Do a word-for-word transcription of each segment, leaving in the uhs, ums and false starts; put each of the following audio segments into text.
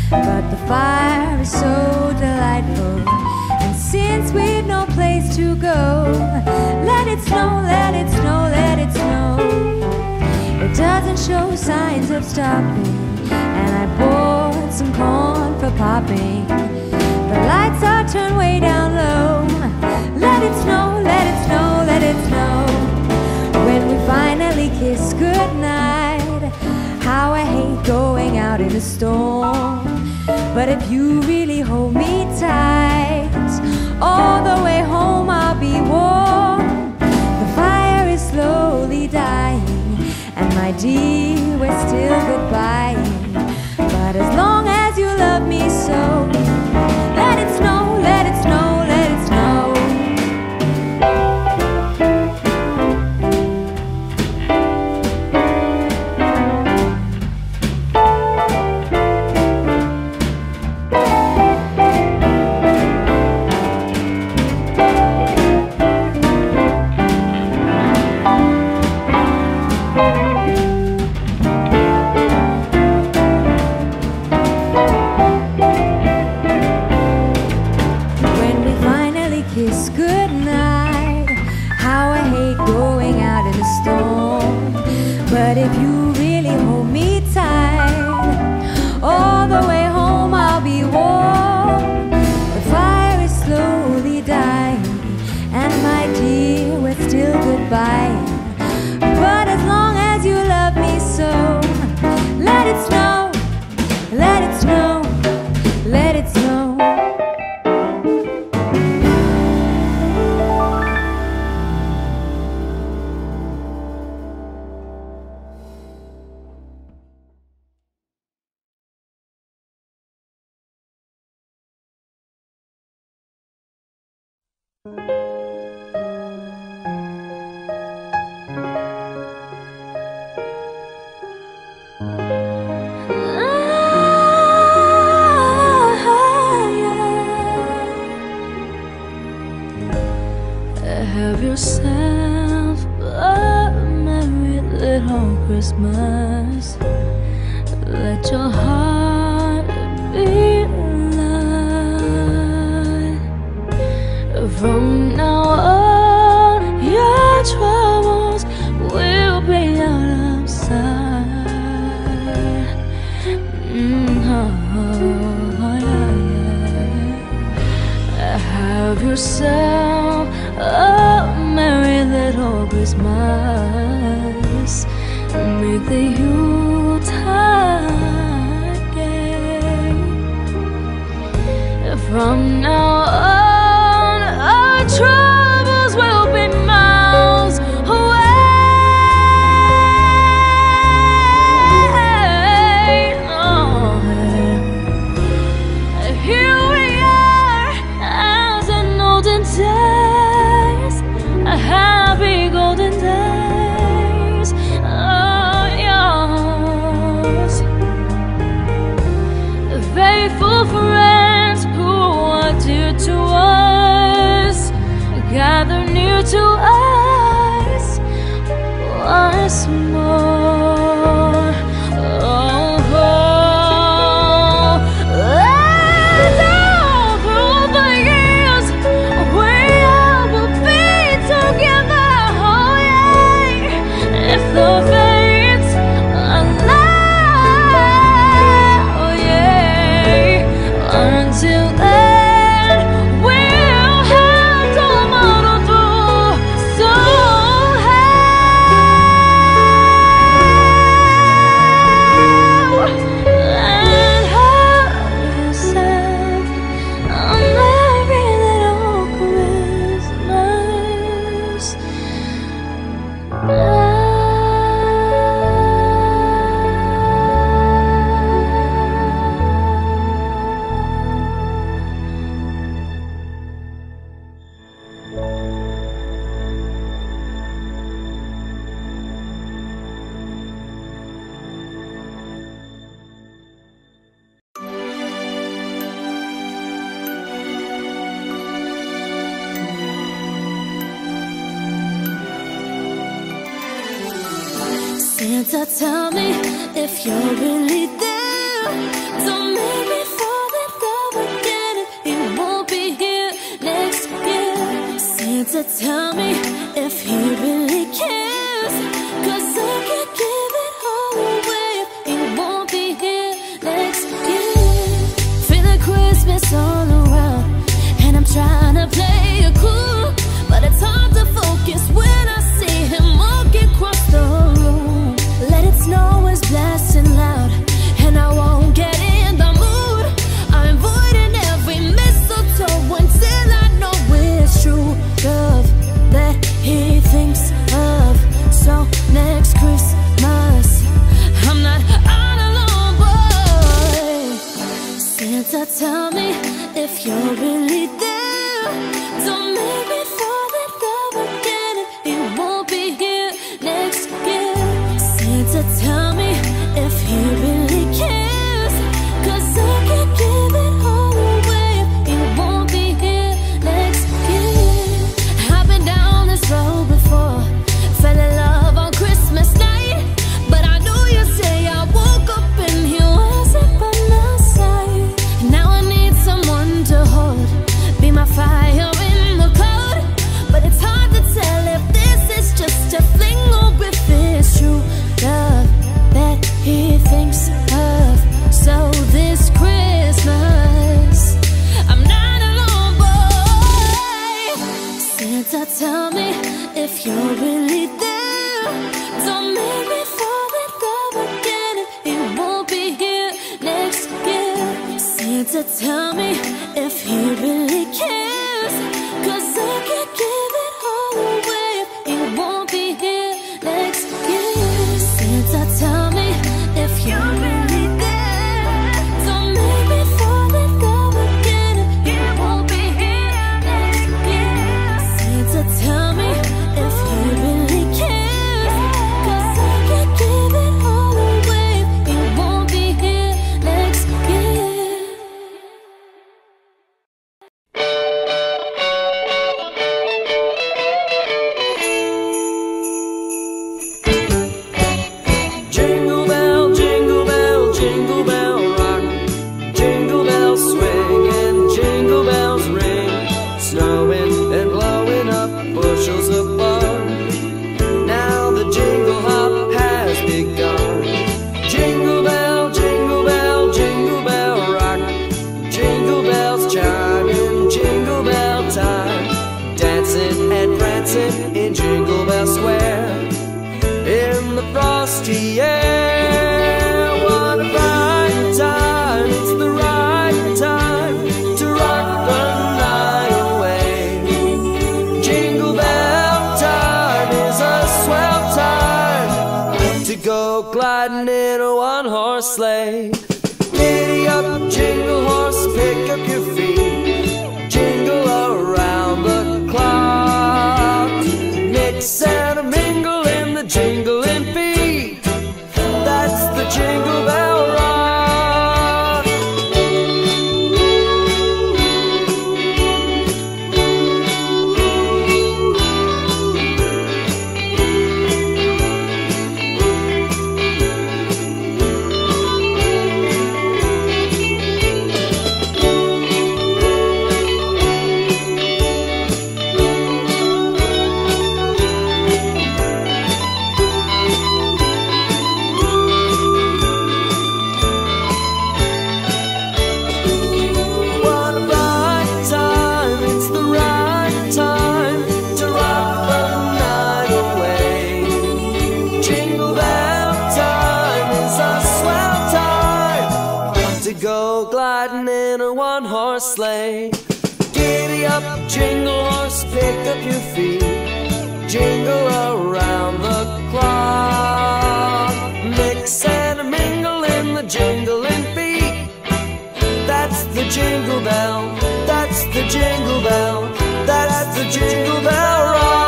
but the fire is so delightful. And since we've no place to go, let it snow, let it snow, let it snow. It doesn't show signs of stopping, and I bought some corn for popping. The lights are turned way down low. Let it snow, let it snow, let it snow. When we finally kiss goodnight, how I hate going out in a storm. But if you really hold me tight, all the way home I'll be warm. The fire is slowly dying, and my dear, we're still goodbying. But as long as you love me so, let it snow, let it snow, let it snow. Kiss goodnight, how I hate going out in a storm. But if you really hold me tight, all the way home I'll be warm. The fire is slowly dying, and my dear, we're still goodbye. But as long as you love me so, let it snow, let it snow, let it snow. Have yourself a merry little Christmas. Let your heart be light. From now on, your troubles will be out of sight. Mm-hmm. Have yourself a merry little Christmas. Make the Yuletide gay. From now on, our troubles will be miles away. Oh, here we are as in olden days, happy golden days are yours. Faithful friends who are dear to us, gather near to us once more. Oh, oh. And all through the years we will be together. Oh yeah, if the fates allow. Oh yeah, until then we'll have to muddle through. So and have yourself a merry little Christmas. Santa, tell me if you're really there. Don't make me Santa, tell me if he really cares, 'cause I can't give it all away if he won't be here next year. Feeling Christmas all around, and I'm trying to play it cool, but it's hard to focus when I see him walking across the room. Let it snow is blasting loud, and I won't get in the mood. I'm avoiding every mistletoe until I know it's true love that he thinks of. So next Christmas, I'm not all alone, boy. Santa, tell me if you're really there. Don't make me fall in love again if he won't be here next year. Santa, tell me if he really cares, 'cause I can't give it all away if he won't be here next year. I've been down this road before, fell in love on Christmas night, but I knew you'd say I woke up and he wasn't by my side. Now I need someone to hold, be my fire in the cold, but it's hard to tell if this is just a fling or if it's true love that he thinks of. So this Christmas, I'm not alone, boy. Santa, tell me if you're really there. Don't make me fall in love again if he won't be here next year. Santa, tell me if he really cares, 'cause I can't give it all away if he won't be here next year. Santa, tell me if you're really there. Don't make me fall in love again if he won't be here next year. Santa, tell me if he really cares, 'cause I can't give it all away if he won't be here next year. Jingle bell, jingle bell, jingle bell rock. Jingle bells swing and jingle bells ring. Snowing and blowing up bushels of fun. Now the jingle hop has begun. Jingle bell, jingle bell, jingle bell rock. Jingle bells chime in jingle bell time. Dancing and prancing in Jingle Bell Square. In the frosty air, what a bright time. It's the right time to rock the night away. Jingle bell time is a swell time to go gliding in a one-horse sleigh. Giddy up, jingle horse, pick up your feet. Jingle around the clock. Mix and a mingle in the jingling feet. That's the Jingle Bell Rock. What a bright time, it's the right time to rock the night away. Jingle bell time is a swell time to go gliding in a one-horse sleigh. Giddy up, jingle horse, pick up your feet. Jingle around the clock. Mix and a mingle in the jingling feet. That's the jingle bell, that's the jingle bell, that's the Jingle Bell Rock.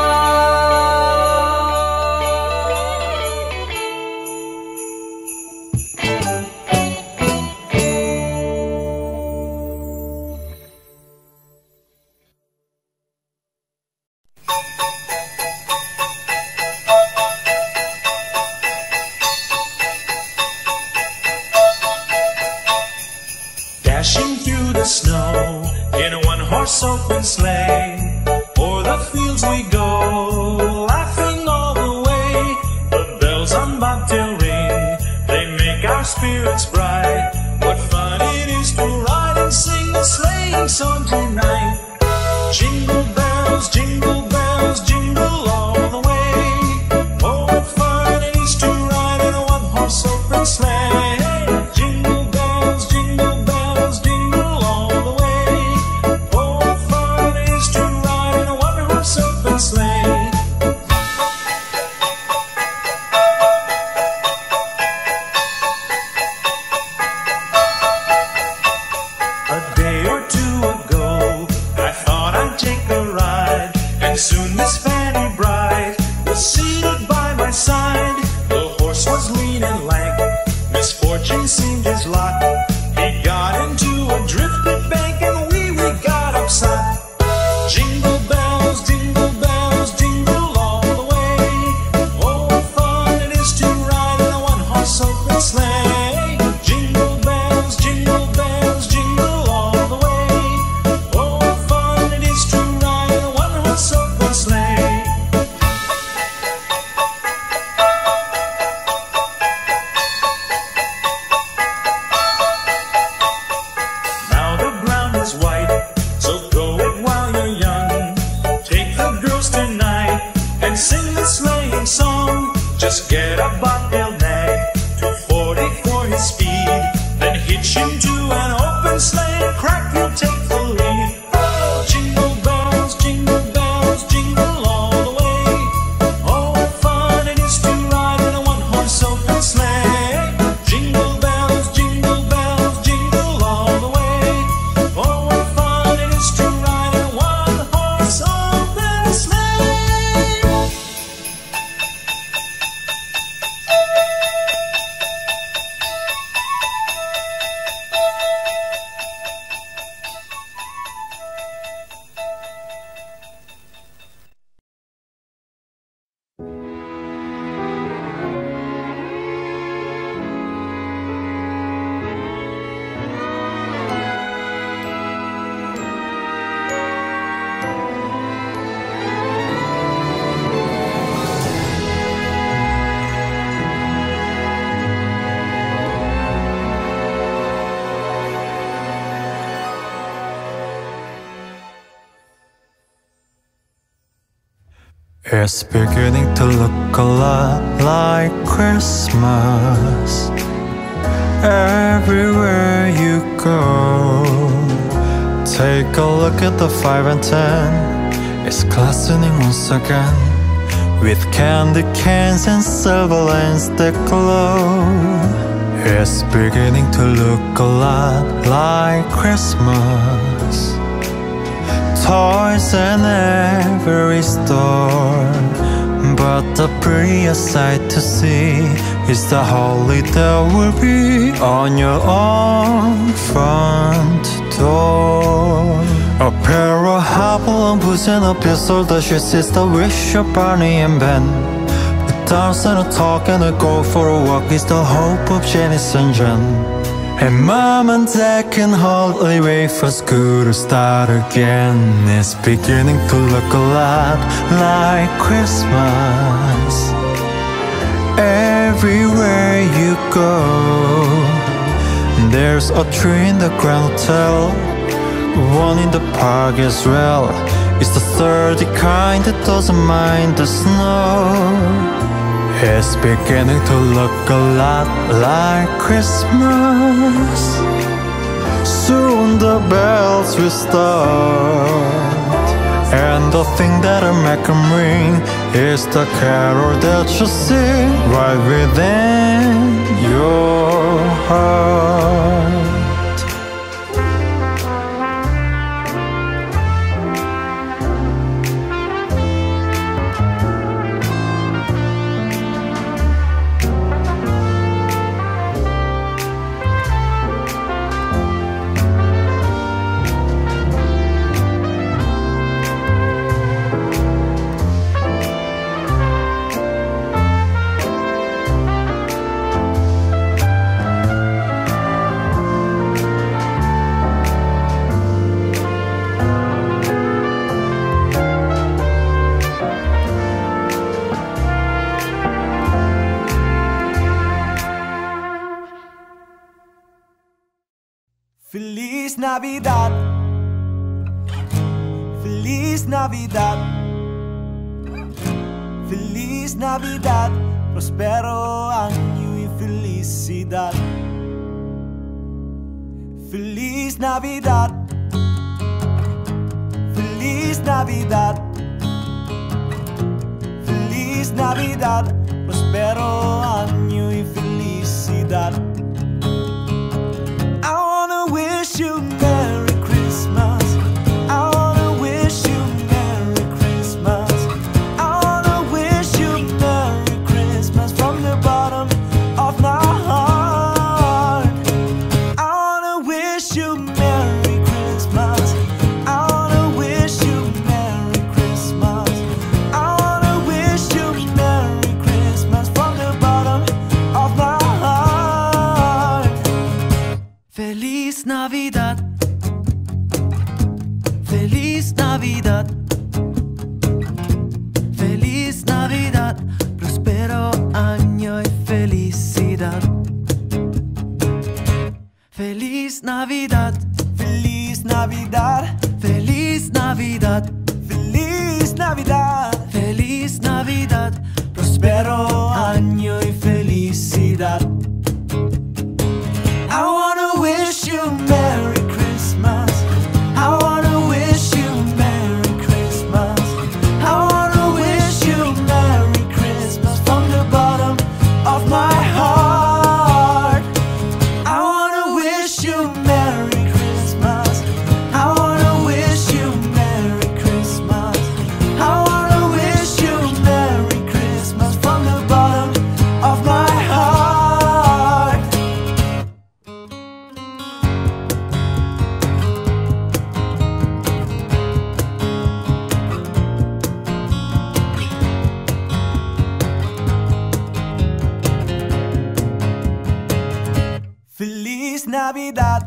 Dashing through the snow, song tonight. Jingle bells, jingle bells, jingle all the way. Oh, what fun it is to ride in a one-horse open sleigh. Jingle bells, jingle bells, jingle all the way. Oh, what fun it is to ride in a one-horse open sleigh. A day or two ago, I thought I'd take a ride, and soon Miss Fanny Bright was seated by my side. The horse was lean and lank, misfortune seemed his lot. He got into a drifted bank and we, we got upset. Jingle bells, jingle bells, jingle all the way. Oh, what fun it is to ride in a one-horse open sleigh. Jingle bells, jingle bells, jingle all the way. Oh, what fun it is to ride in a one-horse open sleigh. Now the ground is white, so go it while you're young. Take the girls tonight and sing the sleighing song. Just get a bobtail nag, two forty for his speed. Then hitch him to an open sleigh and crack, you'll take the lead. Oh, jingle bells, jingle bells, jingle all the way. Oh, what fun it is to ride in a one-horse open sleigh. Jingle bells, jingle bells, jingle all the way. Oh, what fun it is to ride in a one-horse open sleigh. It's beginning to look a lot like Christmas everywhere you go. Take a look at the five and ten. It's glistening once again with candy canes and silver lanes that glow. It's beginning to look a lot like Christmas. Toys in every store, but the prettiest sight to see is the holly that will be on your own front door. A pair of hobble boots and a pistol that she sees the wish of Barney and Ben. A dance and a talk and a go for a walk is the hope of Janice and Jen. And mom and dad can hardly wait for school to start again. It's beginning to look a lot like Christmas everywhere you go. There's a tree in the Grand Hotel, one in the park as well. It's the sturdy kind that doesn't mind the snow. It's beginning to look a lot like Christmas. Soon the bells will start, and the thing that'll make them ring is the carol that you sing right within your heart. Feliz Navidad, Feliz Navidad, Feliz Navidad, prospero año y felicidad. Feliz Navidad, Feliz Navidad, Feliz Navidad, prospero año y felicidad. I wanna wish you Merry Christmas. I wanna wish you Merry Christmas. I wanna wish you Merry Christmas from the bottom of my heart. I wanna wish you Merry Christmas. I wanna wish you Merry Christmas. I wanna wish you Merry Christmas from the bottom of my heart. Feliz Navidad, Feliz Navidad, Feliz Navidad, prospero año y felicidad. Feliz Navidad, Feliz Navidad, Feliz Navidad, Feliz Navidad, Feliz Navidad, prospero año y felicidad. I wanna wish you Merry Christmas. I wanna wish you Merry Christmas. I wanna wish you Merry Christmas from the bottom of my heart. I wanna wish you Merry Christmas. I wanna wish you Merry Christmas. I wanna wish you Merry Christmas from the bottom of my heart. Feliz Navidad,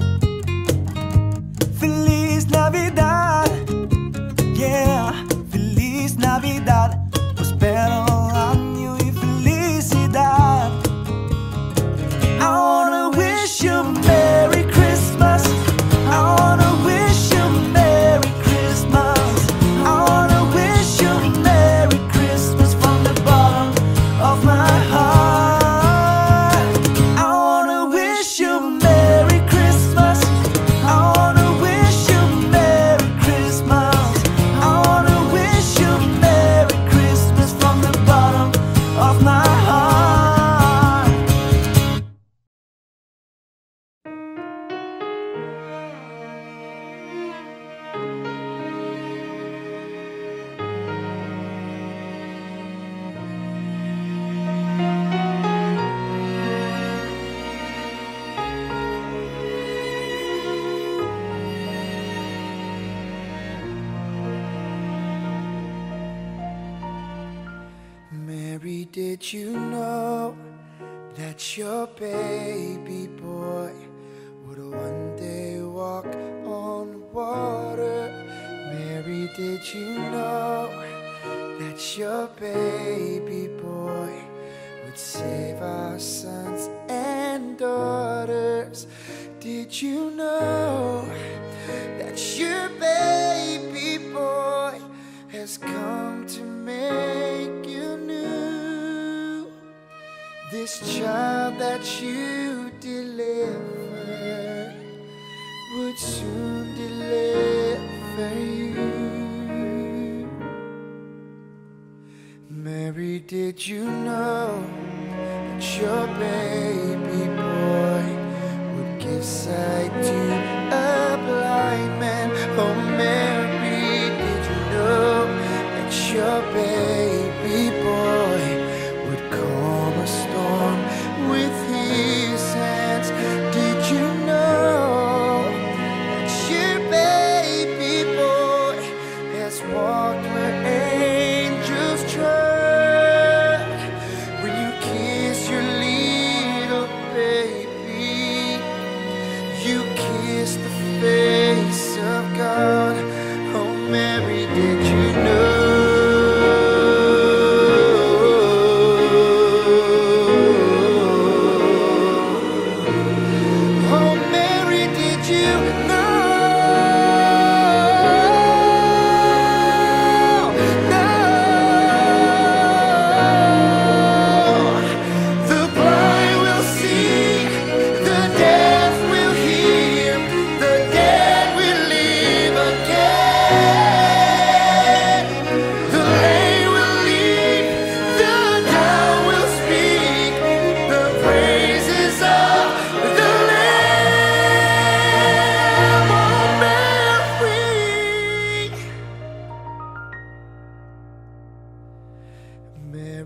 Feliz Navidad, yeah, Feliz Navidad, prospero año y felicidad. I wanna wish you Merry Christmas. I wanna wish you Merry Christmas. I wanna wish you Merry Christmas from the bottom of my heart. I wanna wish you Merry Christmas. I wanna wish you Merry Christmas. I wanna wish you Merry Christmas from the bottom of my heart. Mary, did you know that your baby boy would one day walk on water? Mary, did you know that your baby boy would save our sons and daughters? Did you know that your baby boy has come to make you new? This child that you delivered would soon deliver you. Mary, did you know that your baby boy would give sight to a blind man? Oh, Mary, did you know that your baby boy would calm a storm with his hands? Did you know that your baby boy has walked where angels trod? When you kiss your little baby, you kiss the face of God. Oh, Mary, did you know? Oh, Mary, did you know?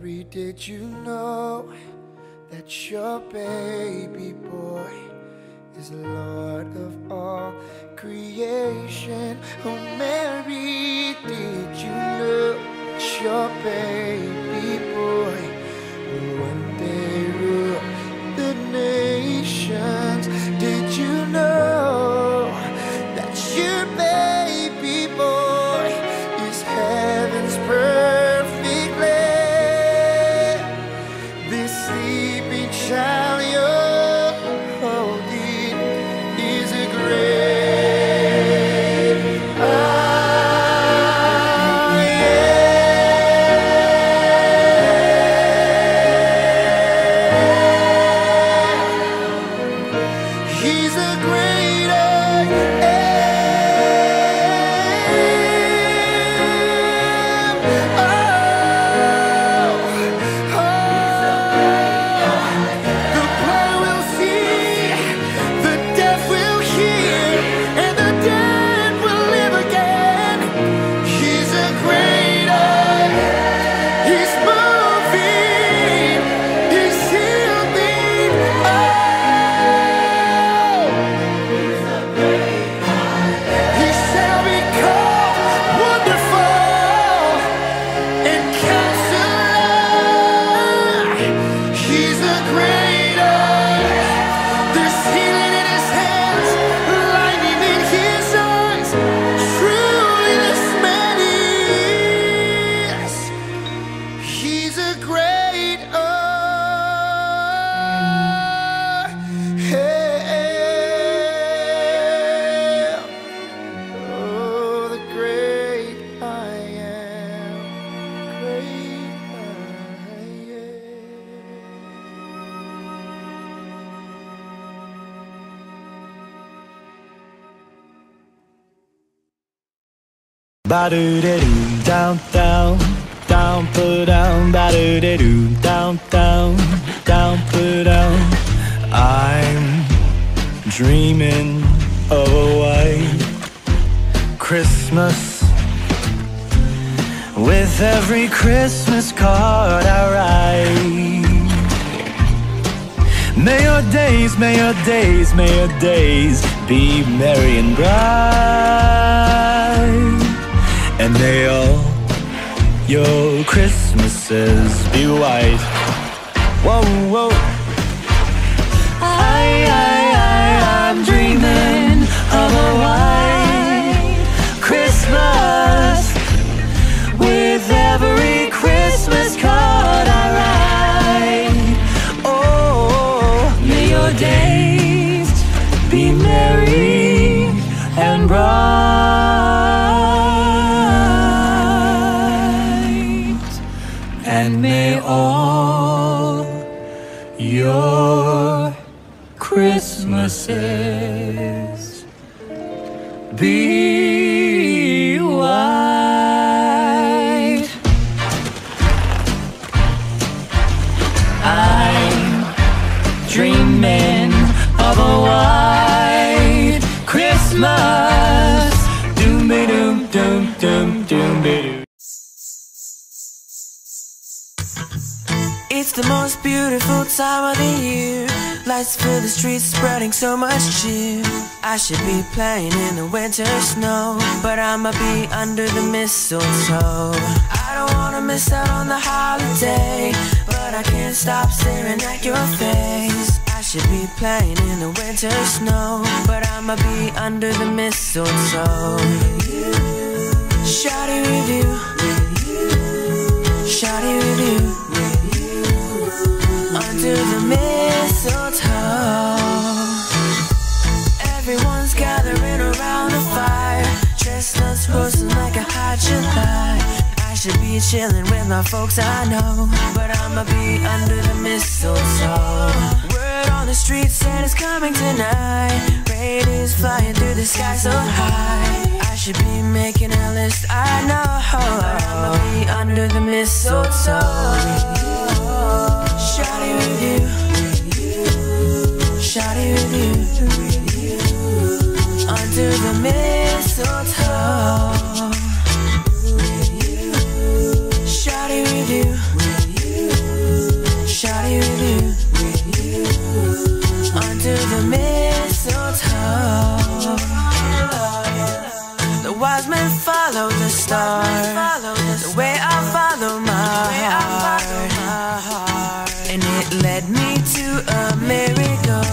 Mary, did you know that your baby boy is Lord of all creation? Oh Mary, did you know that your baby boy will one day rule the nations? Did you know that your baby boy is heaven's perfect lamb? This sleeping child you're holding is a great I am. He's a great I am. Oh, oh. The blind will see, the deaf will hear, and the dead will live again. He's a great I am. He's moving, he's healing. Oh, he shall be called Wonderful and Counselor. He's a great I am. There's healing in his hands, lightning in his eyes. Truly this man is. He's a great I am. Oh, the great I am. Great I am. Ba-do-de-doo, down, down, down, put down, ba-do-de-doo, down, down, down, put down. I'm dreaming of a white Christmas, with every Christmas card I write. May your days, may your days, may your days be merry and bright. And may all your Christmases be white. Whoa, whoa. I, I, I, I'm dreaming of a white Christmas, with every Christmas card I write. Oh, may your days be merry and bright. And may all your Christmases be white. I'm dreaming of a white Christmas. Doom-be-doom, doom, doom, doom-be-doom. It's the most beautiful time of the year. Lights fill the streets, spreading so much cheer. I should be playing in the winter snow, but I'ma be under the mistletoe. I don't wanna miss out on the holiday, but I can't stop staring at your face. I should be playing in the winter snow, but I'ma be under the mistletoe. Shawty with you, shawty with you, under the mistletoe. Everyone's gathering around the fire, chestnuts roasting like a hot July. I should be chilling with my folks I know, but I'ma be under the mistletoe. Word on the street said it's coming tonight. Reindeers flying through the sky so high. I should be making a list, I know, but I'ma be under the mistletoe. Shawty with you, shawty with you, under the mistletoe. Shawty with you, heart, the way I follow my heart, and it led me to a miracle.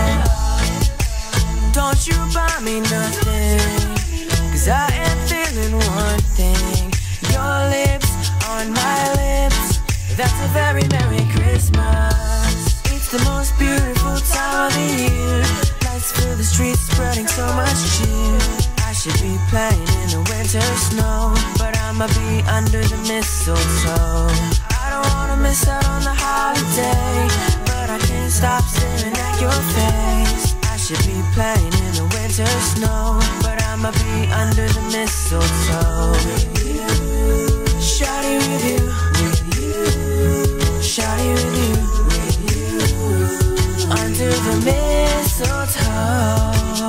Don't you buy me nothing, cause I am feeling one thing. Your lips on my lips, that's a very Merry Christmas. It's the most beautiful time of the year. Lights fill the streets, spreading so much cheer. I should be playing in the winter snow, but I'ma be under the mistletoe. I don't wanna miss out on the holiday, but I can't stop staring at your face. I should be playing in the winter snow, but I'ma be under the mistletoe. Shawty with you, shawty with you, under the mistletoe.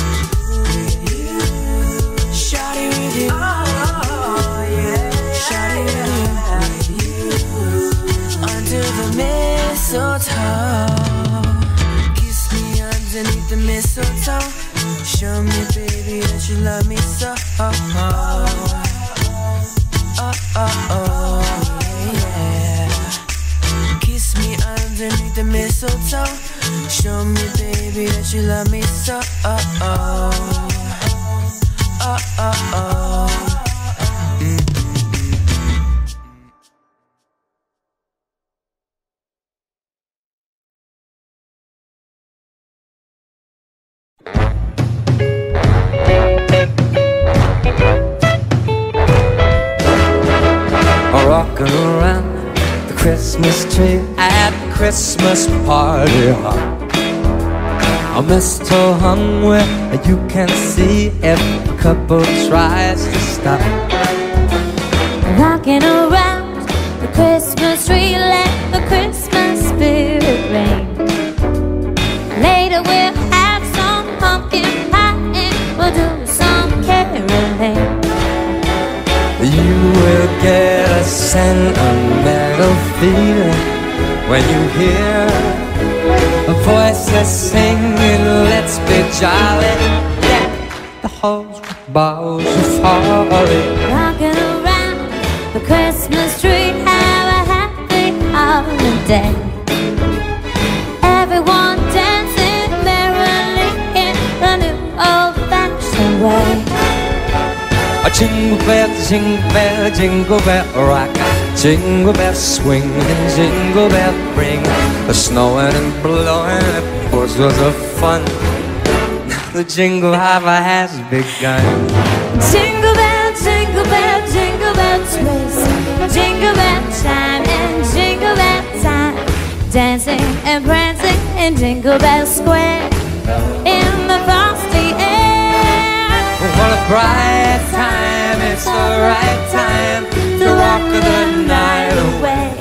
Shawty with you, oh, yeah. Shawty with you, under the mistletoe. Kiss me underneath the mistletoe. Show me, baby, that you love me so. Oh, oh, oh, oh, yeah. Kiss me underneath the mistletoe. Show me, baby, that you love me so. Oh, oh, oh, oh, oh. Mm. Rocking around the Christmas tree at the Christmas party hop. A mistletoe hung where you can see if a couple tries to stop. Rocking around the Christmas tree, let the Christmas spirit reign. Later we'll have some pumpkin pie and we'll do some caroling. You will get a sentimental feeling when you hear a voices singing, let's be jolly. Yeah, the whole balls are falling. Rocking around the Christmas tree, have a happy holiday. Everyone dancing merrily in the new old-fashioned way. A jingle bell, jingle bell, jingle bell rock. Jingle bell swing and jingle bell ring. The snowing and blowing, of course, was a fun. Now the jingle hopper has begun. Jingle bell, jingle bell, jingle bell twist. Jingle bell chime and jingle bell time. Dancing and prancing in Jingle Bell Square. In the frosty air. What a bright time, it's the right time to walk the night away.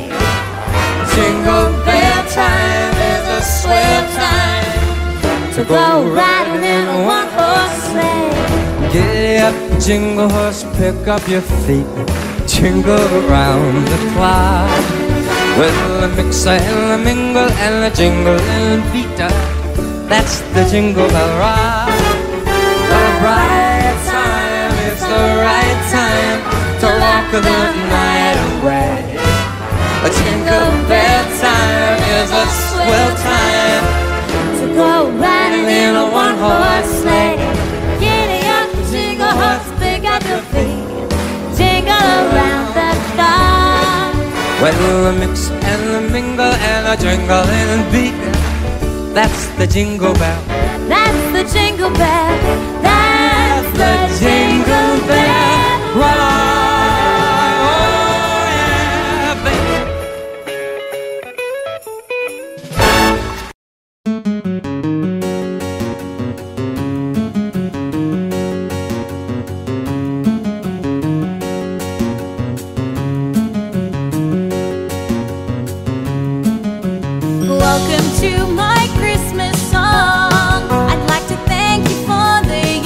Jingle bell time is a swell time To go riding in a one-horse sleigh. Get up, jingle horse, pick up your feet. Jingle around the clock. With the mix and the mingle and the jingle and beat. That's the Jingle Bell Rock. What a bright time, it's the right time to walk the night away. A jingle bell time is a swell time To go riding in a one-horse sleigh. Giddy up, jingle horse, pick up your feet. Jingle around the clock. Well, the mix and the mingle and the jingle and beat. That's the Jingle Bell. That's the Jingle Bell. That's the Jingle Bell Rock. Oh, yeah, baby. Welcome to my Christmas song. I'd like to thank you for the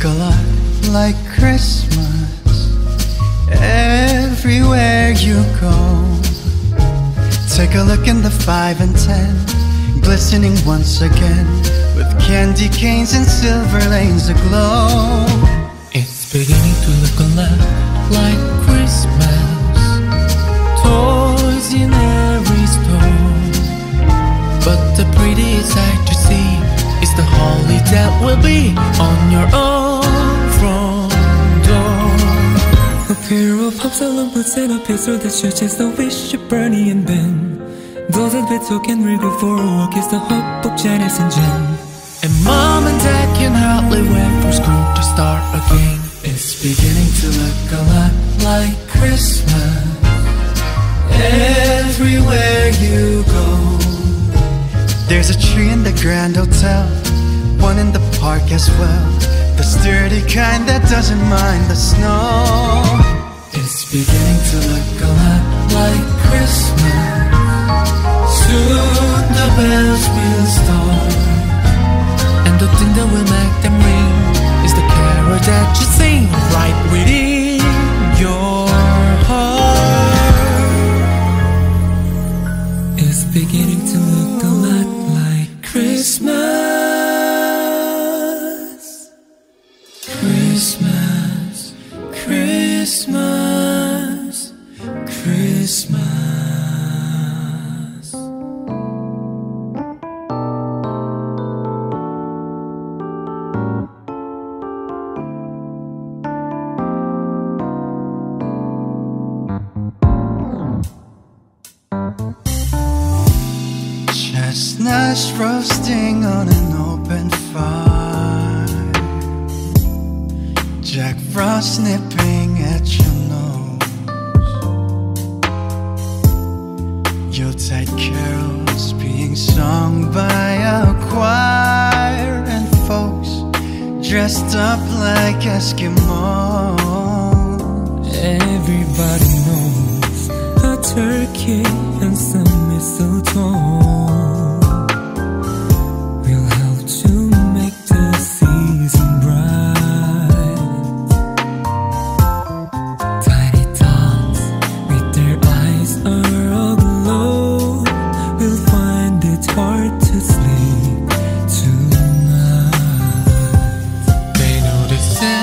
look a lot like Christmas everywhere you go. Take a look in the five and ten, glistening once again with candy canes and silver lanes aglow. It's beginning to look a lot like Christmas, toys in every store. But the prettiest sight to see is the holly that will be on your own front door. A pair of Absalom boots and a pistol that shoots the wish of Bernie and Ben. Those that bet can real go for a walk is the hope of Janice and Jen. And mom and dad can hardly wait for school to start again. It's beginning to look a lot like Christmas everywhere you go. There's a tree in the Grand Hotel, one in the park as well, the sturdy kind that doesn't mind the snow. It's beginning to look a lot like Christmas. Soon the bells will start, and the thing that will make them ring is the carol that you sing right within your heart. It's beginning to look a lot like Christmas. Christmas, Christmas, Christmas. Chestnuts roasting on an open fire, Jack Frost nipping at your nose, Yuletide carols being sung by a choir, and folks dressed up like Eskimos. Everybody knows a turkey and some mistletoe will help to make the season bright. Tiny tots with their eyes aglow will find it hard to sleep tonight. They know the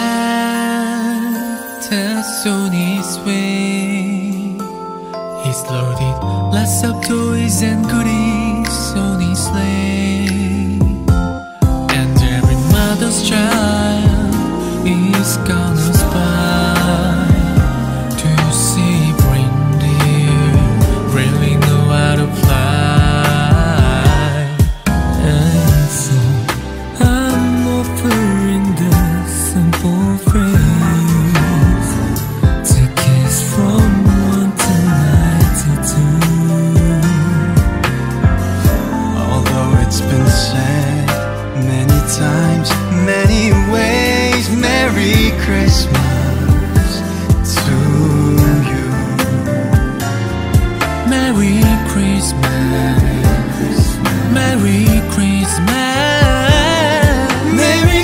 Santa soon is way. He's loaded lots of toys and goodies on his sleigh, and every mother's child is gonna spy to see reindeer really know how to fly. And so I'm offering this simple phrase to kiss from one to ninety-two. Although it's been said many times, many ways, Merry Christmas to you. Merry Christmas, Merry Christmas, Merry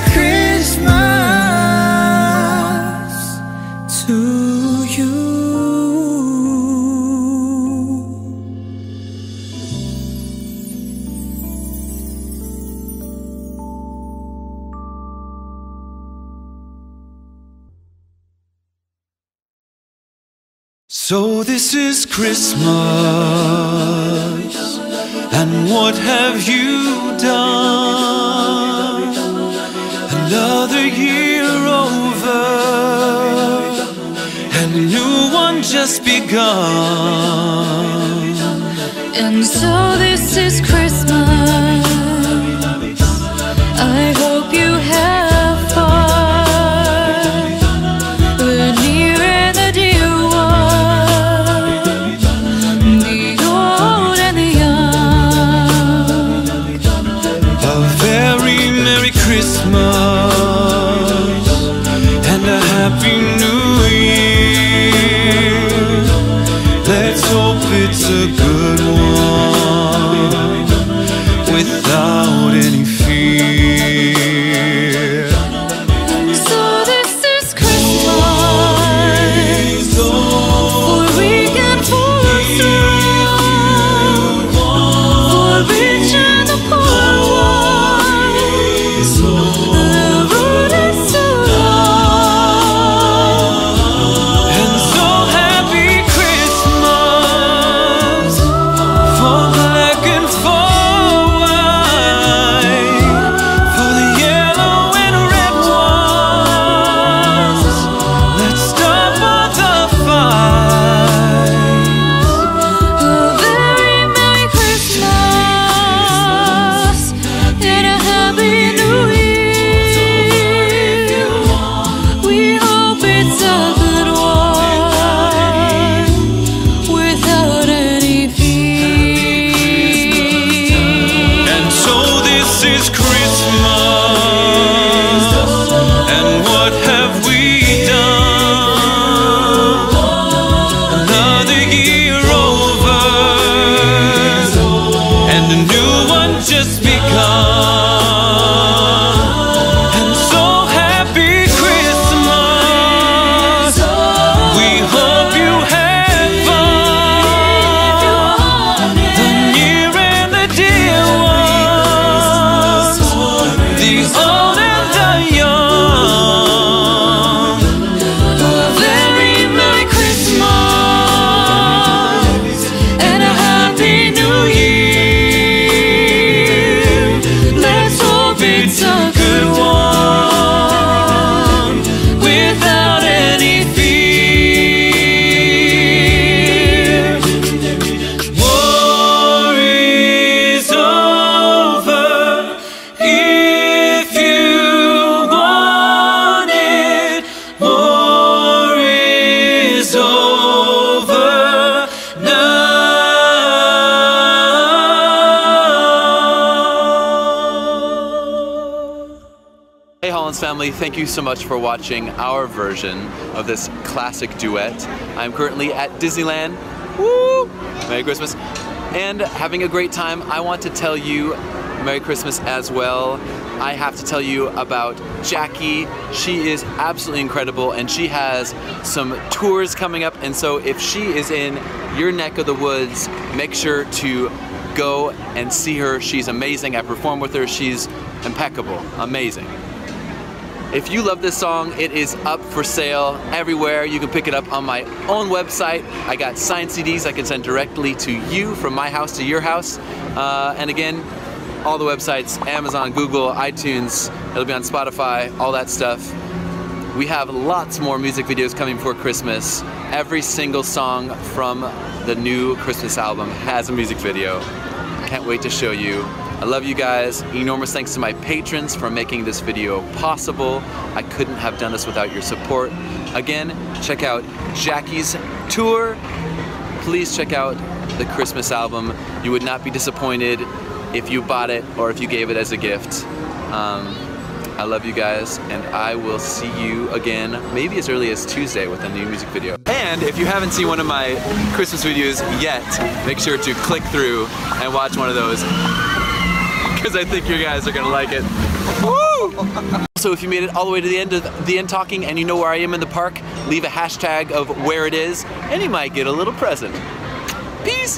Christmas To you. So this is Christmas, and what have you done? Another year over, and a new one just begun. And so this is Christmas. I hope you have fun. The near and the dear one, the old and the young. A very Merry Christmas and a Happy New Year. Let's hope it's a good one without any fear. And so family, thank you so much for watching our version of this classic duet. I'm currently at Disneyland. Woo! Merry Christmas. And having a great time. I want to tell you Merry Christmas as well. I have to tell you about Jackie. She is absolutely incredible and she has some tours coming up, and so if she is in your neck of the woods, make sure to go and see her. She's amazing. I performed with her. She's impeccable. Amazing. If you love this song, it is up for sale everywhere. You can pick it up on my own website. I got signed C Ds I can send directly to you from my house to your house. Uh, and again, all the websites, Amazon, Google, iTunes, it'll be on Spotify, all that stuff. We have lots more music videos coming for Christmas. Every single song from the new Christmas album has a music video. Can't wait to show you. I love you guys. Enormous thanks to my patrons for making this video possible. I couldn't have done this without your support. Again, check out Jackie's tour. Please check out the Christmas album. You would not be disappointed if you bought it or if you gave it as a gift. Um, I love you guys, and I will see you again maybe as early as Tuesday with a new music video. And if you haven't seen one of my Christmas videos yet, make sure to click through and watch one of those, because I think you guys are gonna like it. Woo! So if you made it all the way to the end of the end talking and you know where I am in the park, leave a hashtag of where it is and you might get a little present. Peace!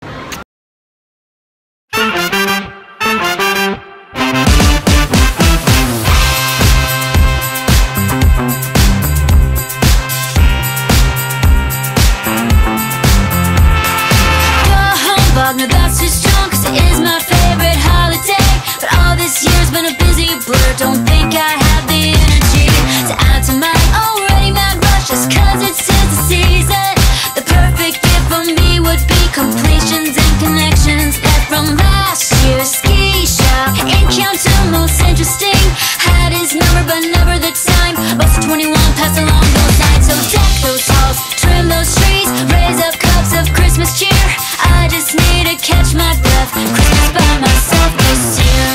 No, that's too strong, cause it is my favorite holiday. But all this year's been a busy blur. Don't think I have the energy to add to my already mad rush. Just cause it's the season. The perfect gift for me would be completions and connections left from last year's ski shop. Encounter most interesting. Had his number but never the time. Most of twenty-one passed along those nights. So deck those halls, trim those trees, raise up cups of Christmas cheer. I just need to catch my breath. Christmas by myself this year.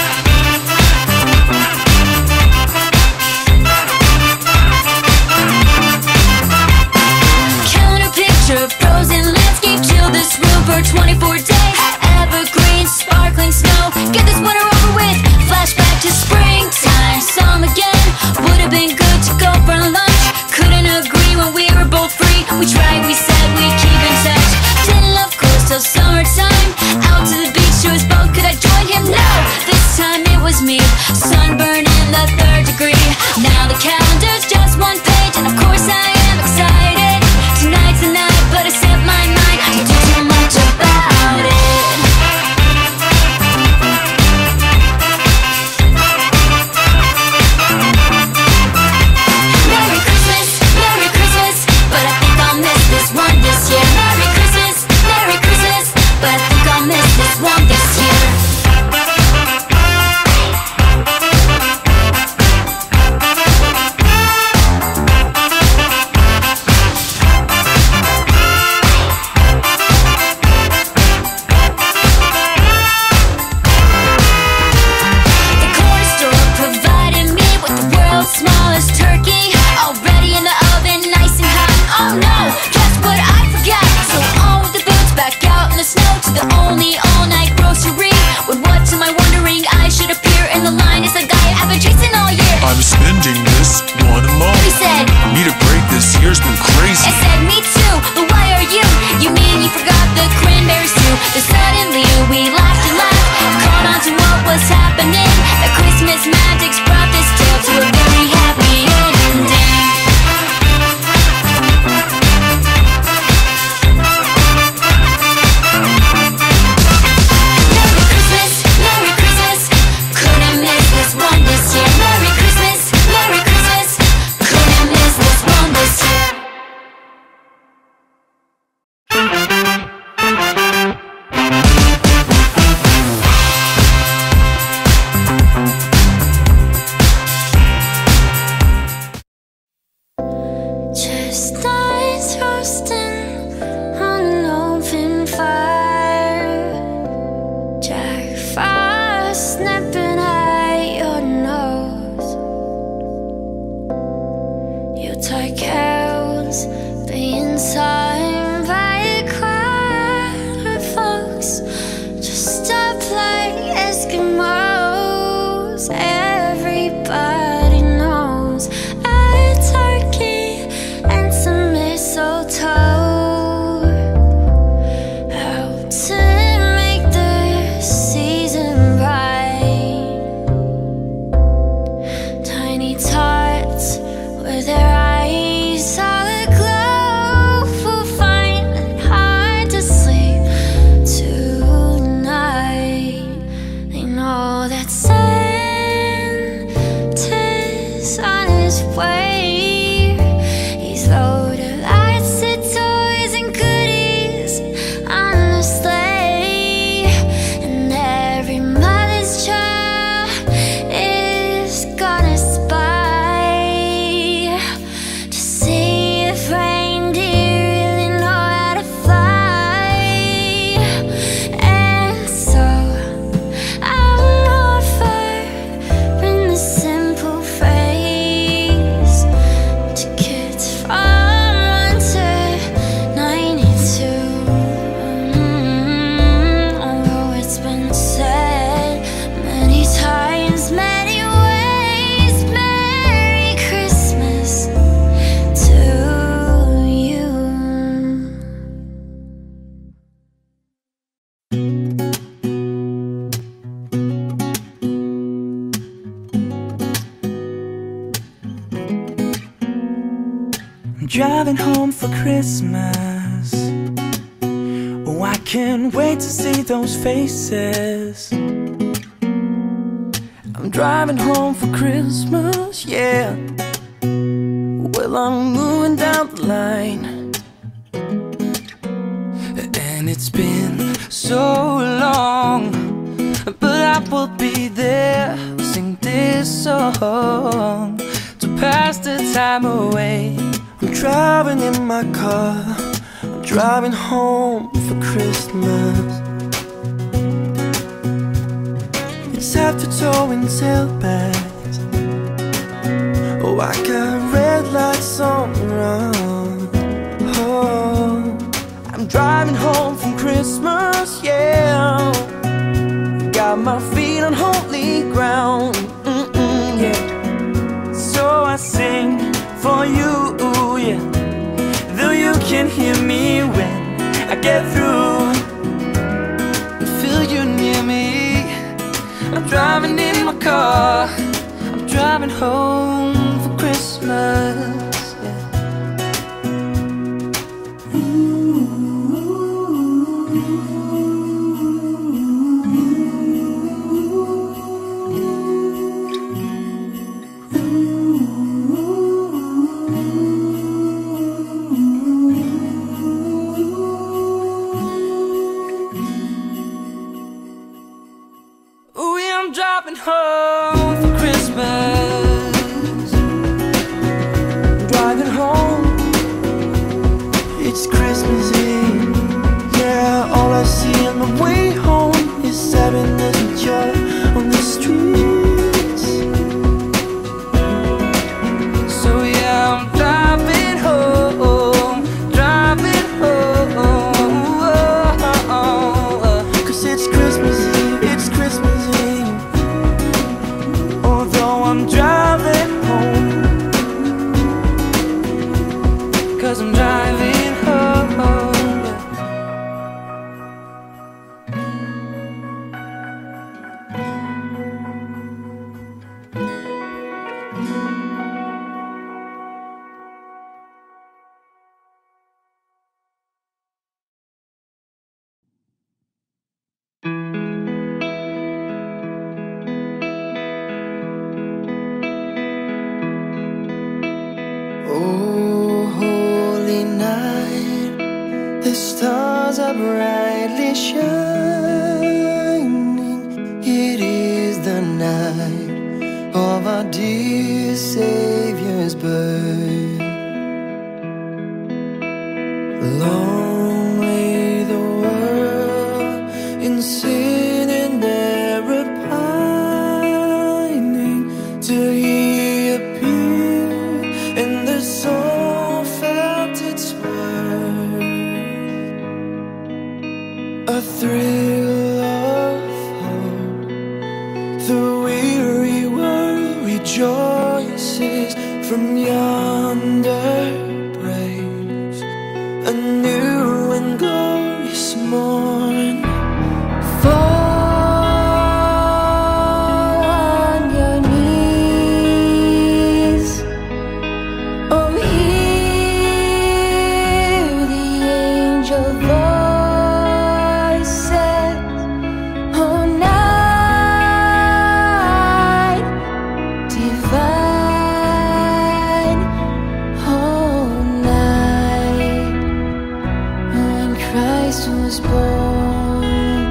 Counter picture of frozen landscape. Chill this room for twenty-four days. Evergreen, sparkling snow. Get this winter over with. Flashback to springtime. Saw him again. Would have been good to go for lunch. Couldn't agree when we were both free. We tried, we said we'd keep in touch. Didn't love close till summertime. Out to the beach to his boat. Could I join him? No! This time it was me. Sunburn in the third degree. Now the calendar's just one page, and of course I am excited. Tonight's the night, but I set my mind. I can't do too much about it. Merry Christmas, Merry Christmas, but I think I'll miss this one this year. Merry Christmas, Merry Christmas, but I think I'll miss this one this year. The corner store provided me with the world's smallest turkey. Already in the oven, nice and hot. Oh no, guess what I forgot? So on with the boots, back out in the snow to the only all-night grocery. With what am I wondering? I should appear in the line as the guy I've been chasing all year. I'm spending this one alone. He said, Need a break, this year's been crazy. I said, me too, but why are you? You mean you forgot the cranberries too? Then suddenly we laughed and laughed, caught on to what was happening. The Christmas magic's brought this tale to a very happy ending. Merry Christmas, Merry Christmas, couldn't miss this one this year. Merry Christmas, Merry Christmas, couldn't miss this one this year. Chestnuts roasting on an open fire. Jack frost snapping at your nose. You tie cows, being signed by a crowd of folks just up like Eskimos. Everybody knows a turkey and some mistletoe help to make the season bright. Tiny tots with their eyes all aglow will find it hard to sleep tonight. They know that Santa's on his way. He's loaded lots of toys and goodies on the sleigh, and every mother's child is gonna spy to see if reindeer really know how to fly. And so I'm offering this simple phrase to kids from one to ninety-two. Mm, although it's been said many times, many ways, Merry Christmas to you. I'm driving home for Christmas. Oh, I can't wait to see those faces. I'm driving home for Christmas, yeah. Well, I'm moving down the line, and it's been so long, but I will be there, sing this song to pass the time away. I'm driving in my car, I'm driving home for Christmas. It's after towing tailbags. Oh, I got red lights on the run. Oh, I'm driving home from Christmas, yeah. Got my feet on holy ground, mm-mm, yeah. So I sing for you, yeah. Though you can hear me when I get through, I feel you near me. I'm driving in my car, I'm driving home for Christmas, yeah. Ooh, yeah, I'm driving home for Christmas. I'm driving home, it's Christmas Eve. Yeah, all I see on the way home is sadness and joy on the streets. So yeah, I'm driving home, driving home, cause it's Christmas Eve, it's Christmas Eve. Although I'm driving home, cause I'm driving home. Oh, holy night, the stars are brightly shining. It is the night of our dear Savior's birth. Long lay the world in sin and error pining, till He appeared and the when yonder breaks a new and glorious morn. Fall on your knees. Oh, hear the angel voices. Oh, night divine. Oh, night when Christ was born.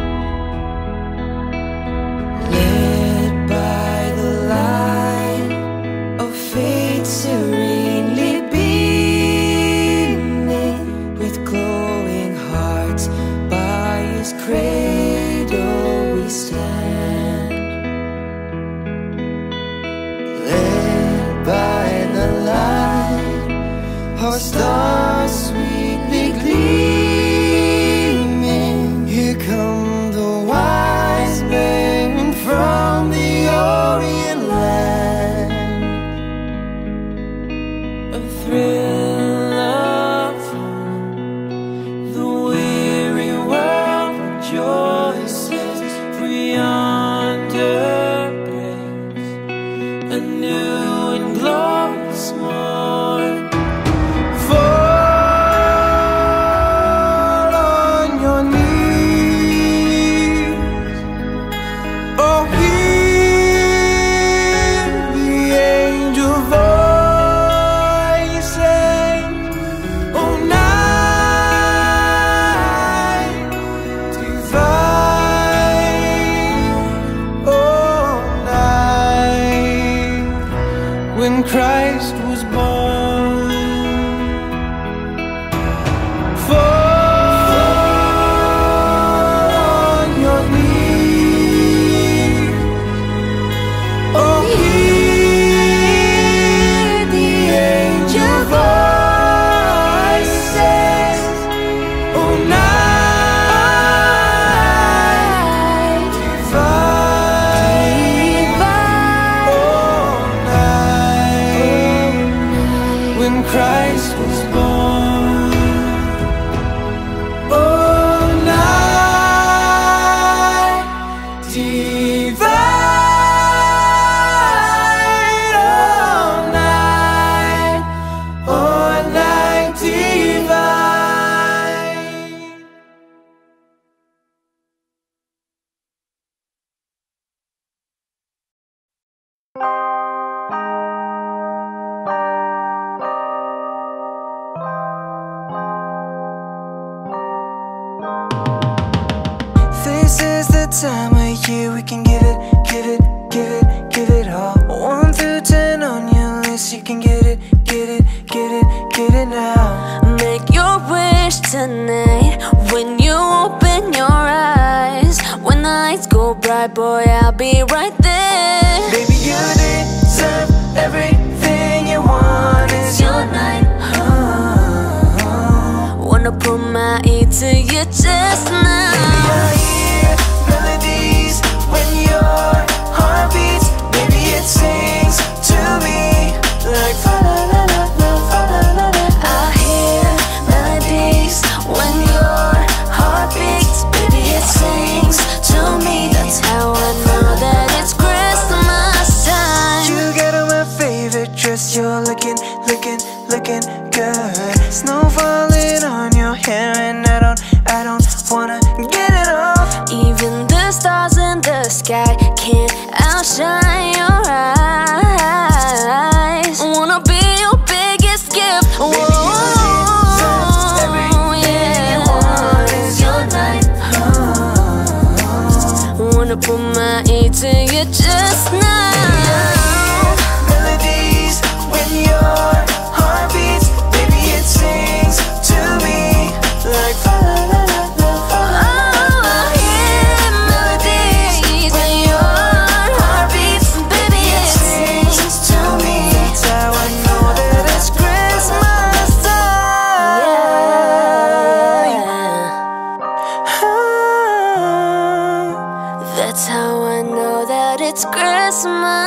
Led by the light of faith serenely beaming, with glowing hearts by his cradle we stand. Led by the light, our stars sweetly gleaming, here come the wise men from the Orient land. A thrill of hope, the weary world rejoices, for yonder breaks a new and glorious morn. Fall on your knees. Oh, hear the angel voices. Oh, night divine. Oh, night when Christ was born. Fall on your knees. Oh, hear the angel voices. Oh, night divine. Oh, night when Christ was born. Oh, night divine. Oh, night. Oh, night divine. This is the time of year we can give it, give it, give it, give it all. One through ten on your list, you can get it, get it, get it, get it now. Make your wish tonight when you open your eyes. When the lights go bright, boy, I'll be right there. Baby, you deserve everything you want. It's your night. Wanna put my ear to your chest now. Baby, I hear melodies when your heart beats. Baby, it sings to me like fa la la la la, fa la la la. I hear melodies when your heart beats. Baby, it sings to me. That's how I know that it's Christmas time. You got on my favorite dress. You're looking, looking, looking good. Snow falling on your hair, and I don't, I don't wanna get it off. Even the stars in the sky can't outshine your eyes. Wanna be your biggest gift. Whoa, Baby, you deserve everything you want. It's your night. Wanna put my ear to your chest now. Melodies when your heart beats. Baby, it sings to me like fa la la la la, fa la. Oh, I hear melodies when your heart beats. Baby, it sings to me. That's how I know that it's Christmas time. Yeah. That's how I know that it's Christmas.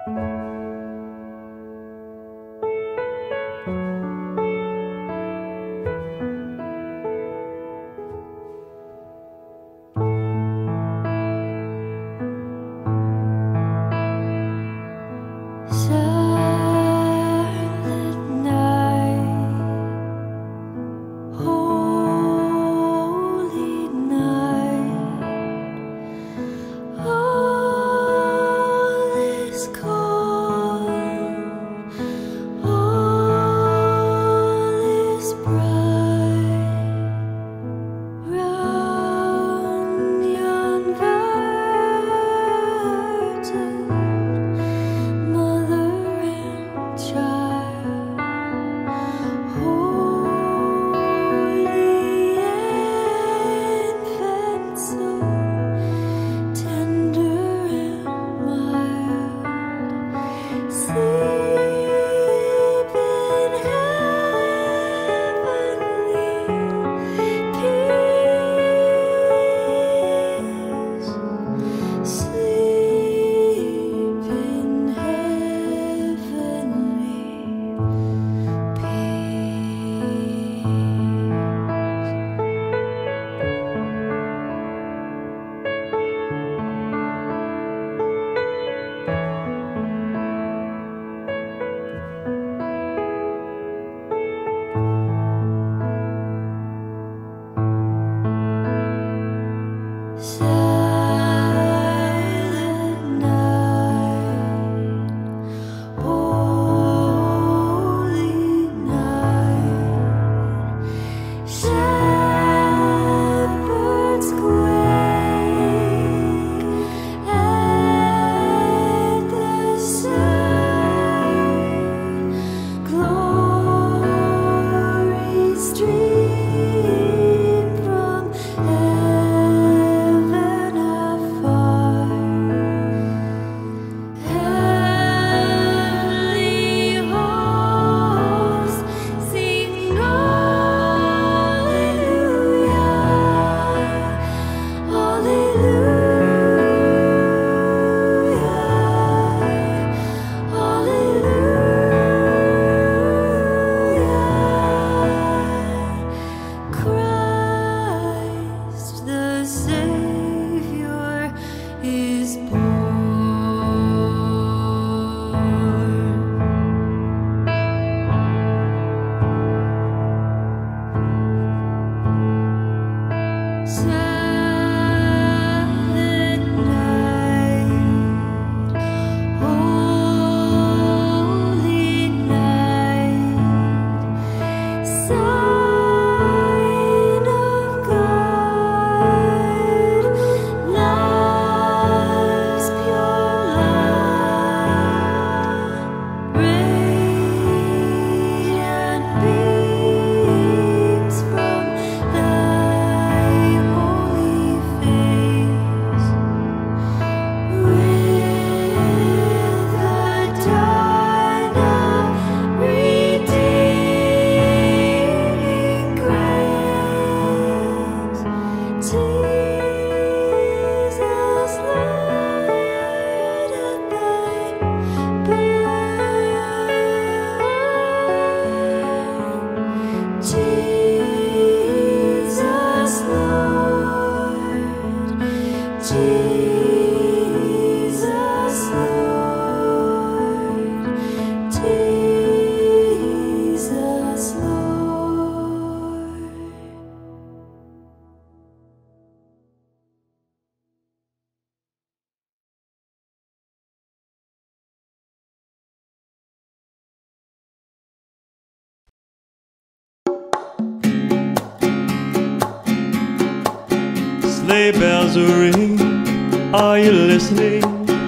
Sleigh bells ring, are you listening?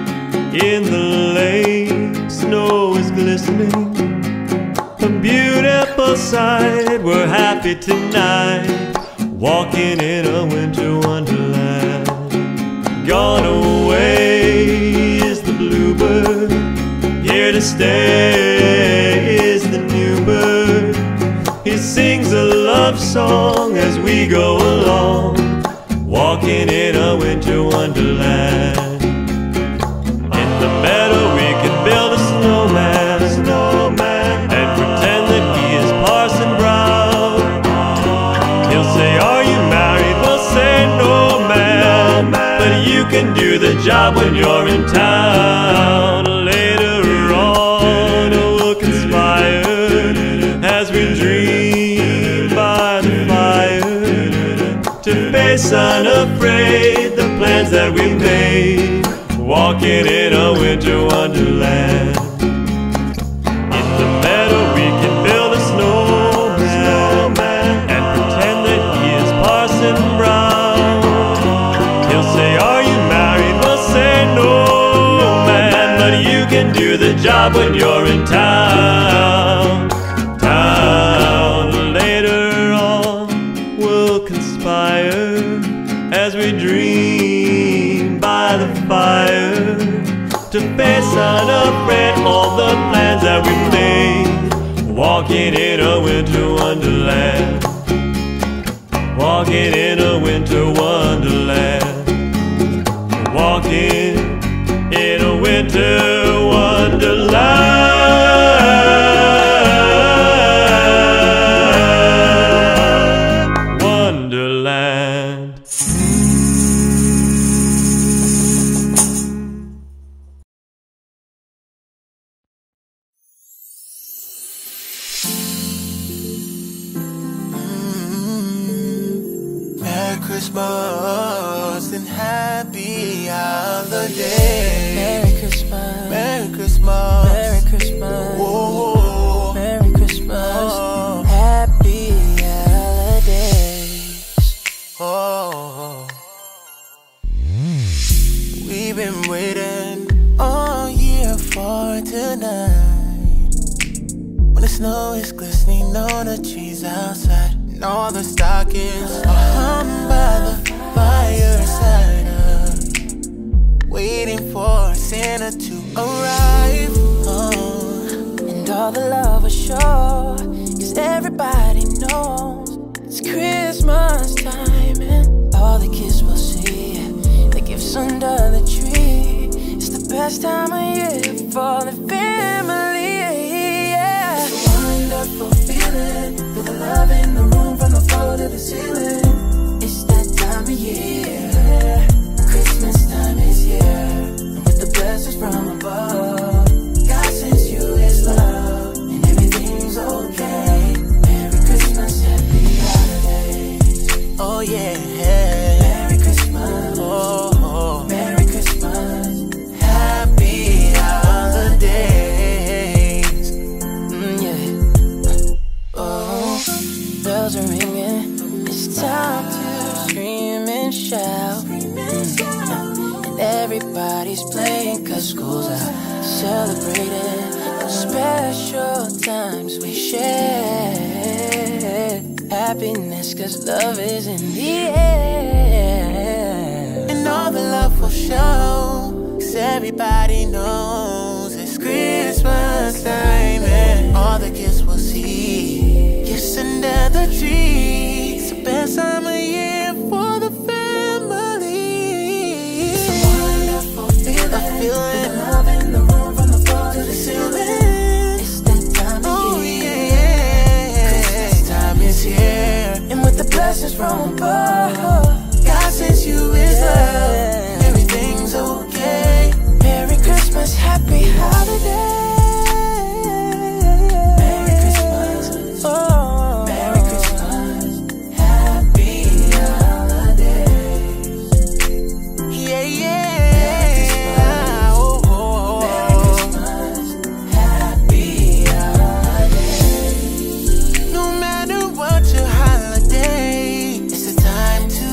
In the lane, snow is glistening. A beautiful sight, we're happy tonight, walking in a winter wonderland. Gone away is the bluebird, here to stay is the new bird. He sings a love song as we go along, walking in a winter wonderland. In the meadow we can build walking in a winter wonderland. In the meadow we can build a snowman and pretend that he is Parson Brown. He'll say, are you married? We'll say, no, man, but you can do the job when you're in town. Town. Later on we'll conspire as we dream by the fire to face unafraid all the plans that we made. Walking in a winter wonderland. Walking in a winter wonderland. Walking in a winter wonderland. Wonderland. Merry Christmas and happy holidays. Merry Christmas. Merry Christmas. Merry Christmas. Whoa. Merry Christmas. Oh. Happy holidays. Oh. We've been waiting all year for tonight, when the snow is glistening on the trees outside, and all the stockings are hung by the fireside, uh, waiting for Santa to arrive. Oh. And all the love will show, cause everybody knows it's Christmas time, and all the kids will see the gifts under the tree. It's the best time of year for the family, yeah. It's a wonderful feeling, feel the love in the room from the floor to the ceiling. It's that time of year, Christmas time is here, and with the blessings from above, God sends you His love, and everything's okay. Merry Christmas, happy holidays. Oh yeah. Merry Christmas. Oh, oh. Merry Christmas. Happy holidays. mm, yeah. Oh, bells are ringing, it's time to scream and shout. And everybody's playing cause schools are celebrating those special times we share. Happiness cause love is in the air. And all the love will show, cause everybody knows it's Christmas time, and all the kids will see gifts under the tree. It's the best time of year for the family. It's a wonderful feeling, I feel feel it. the love in the room from the floor to the ceiling. It's that time of Oh year, yeah. Christmas time is here, and with the blessings from above, God sends you His love. Everything's okay. Merry Christmas, happy holidays. Merry Christmas. Oh. Merry Christmas. Happy holidays. Yeah, yeah. Oh, oh, oh. Merry Christmas. Happy holidays. No matter what your holiday, it's the time to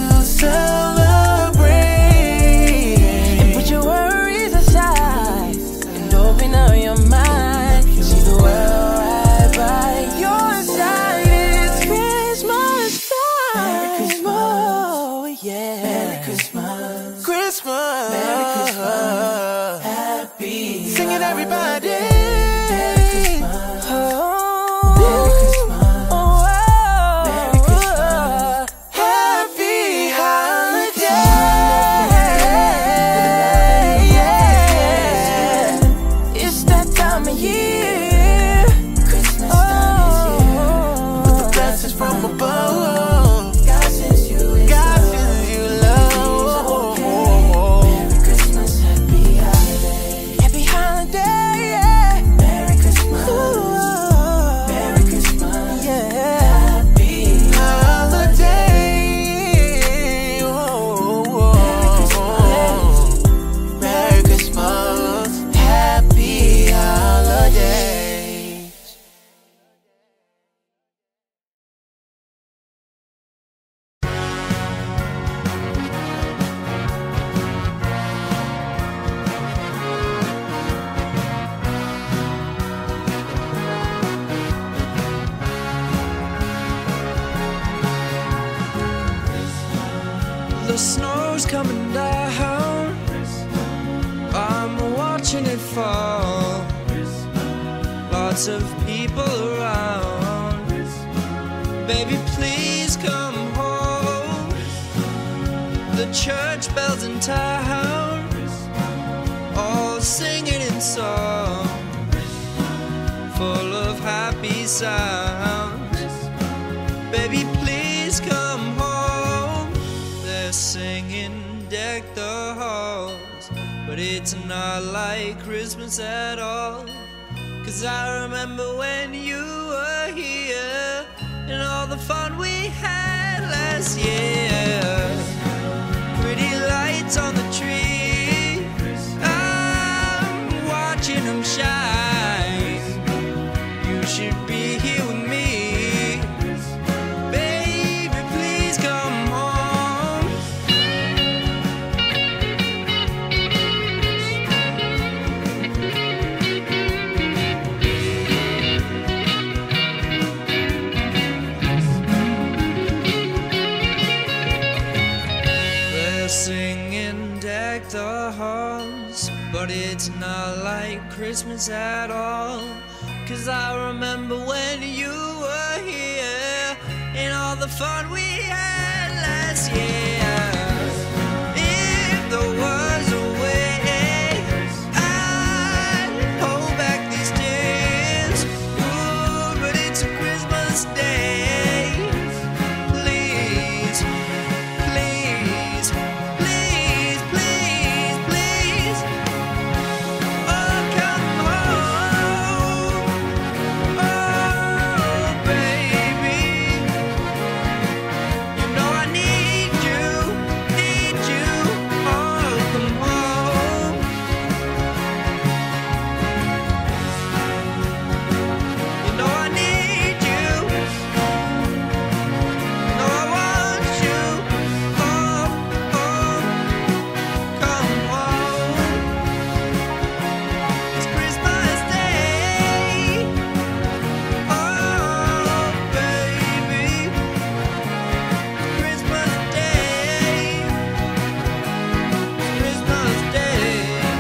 celebrate. And put your worries aside and open up your mind. See the world right by your side. It's Christmas time. Merry Christmas. Oh, yeah. Merry Christmas. Christmas. Merry Christmas. Happy Sing it, everybody. Merry Christmas. Oh. Merry Christmas. Oh, oh. Merry Christmas. Happy holiday. Yeah. It's that time of year. Christmas time is here, With the blessings from above, God sends you His God love. sends you love. Merry Christmas, happy holidays. Happy holidays. lots of people around. Baby, please come home. The church bells in town, all singing in song, full of happy sounds. Baby, please come home. They're singing Deck the Halls, but it's not like Christmas at all. 'Cause I remember when you were here and all the fun we had last year. Pretty lights on the tree, I'm watching them shine. You should be here with me. Baby, please come home. They're singing Deck the Halls, but it's not like Christmas at all. 'Cause I remember when you were here and all the fun we had last year. If there was a way, I'd hold back these tears. Ooh, but it's a Christmas day. Please, please, please, please, please. Oh, come home. Oh, baby. You know I need you, need you. Oh, come home. You know I need you. You know I want you. Oh, oh, come home. It's Christmas Day. Oh, baby. Christmas Day. Christmas Day.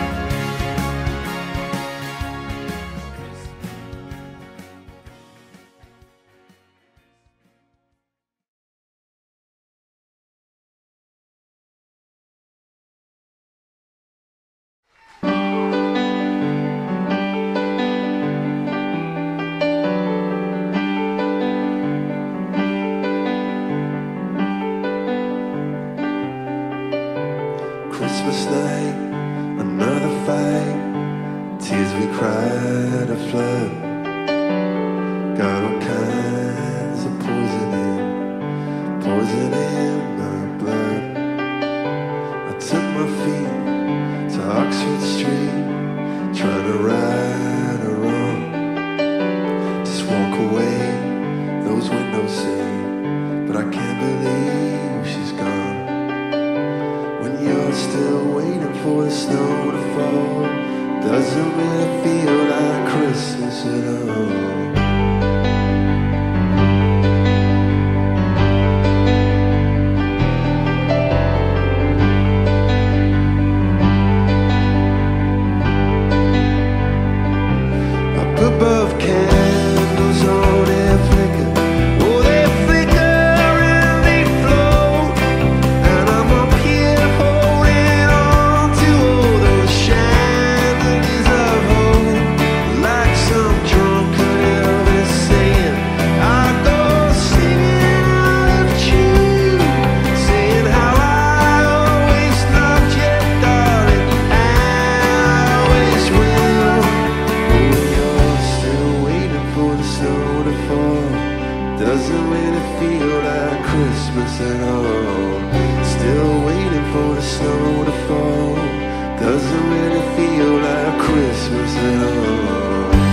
Christmas night, another fight. Tears we cried a flood. Got all kinds of poison in, poison in my blood. I took my feet to Oxford Street, trying to right a wrong. Just walk away, those windows say, but I can't believe she's gone. When you're still waiting for the snow to fall, doesn't really feel like Christmas at all. Up above, candles on their flicker. Oh, they flicker and they float, and I'm up here holding on to all those chandeliers of hope, like some drunken Elvis saying, I go singing out of tune, saying how I always loved you, darling, I always will. Oh, you're still waiting for the snow to fall, doesn't really feel like Christmas at all. Still waiting for the snow to fall, doesn't really feel like Christmas at all.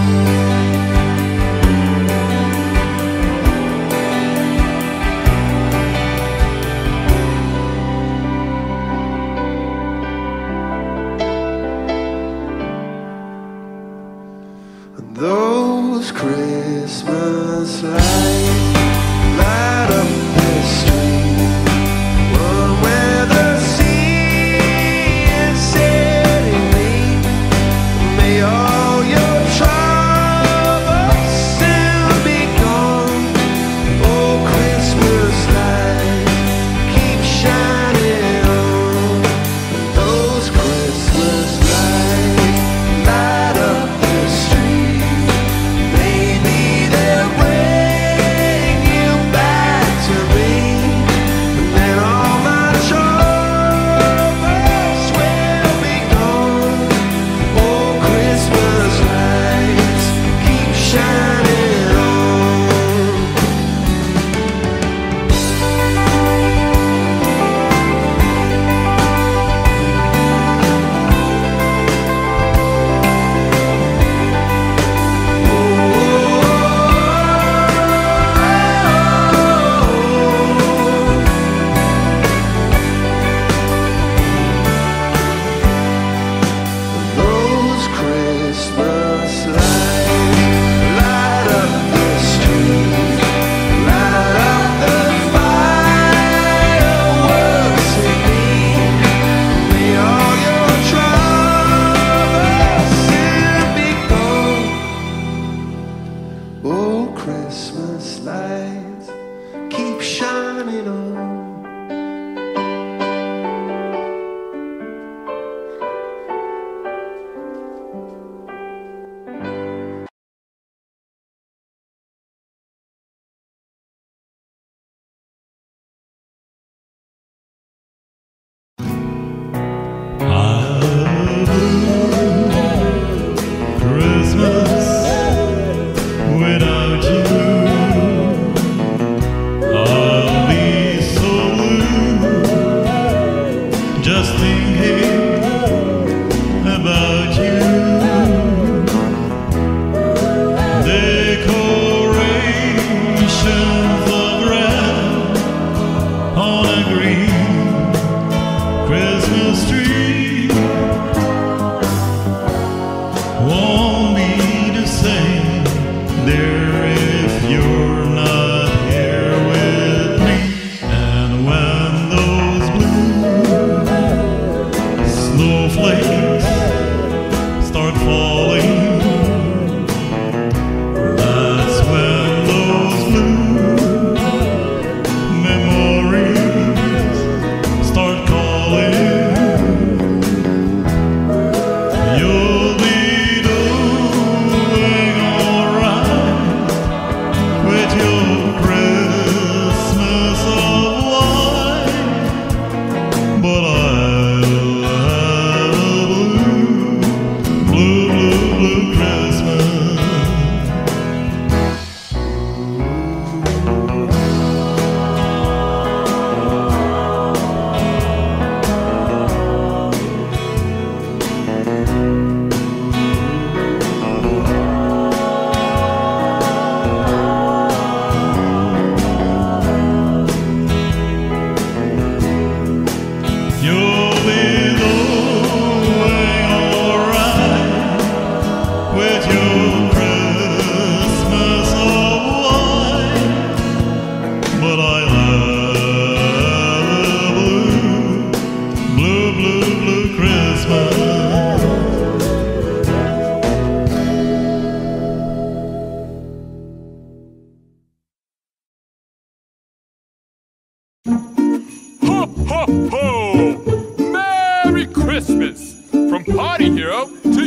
Those Christmas lights light up the street, one where the sea is setting me. May all your troubles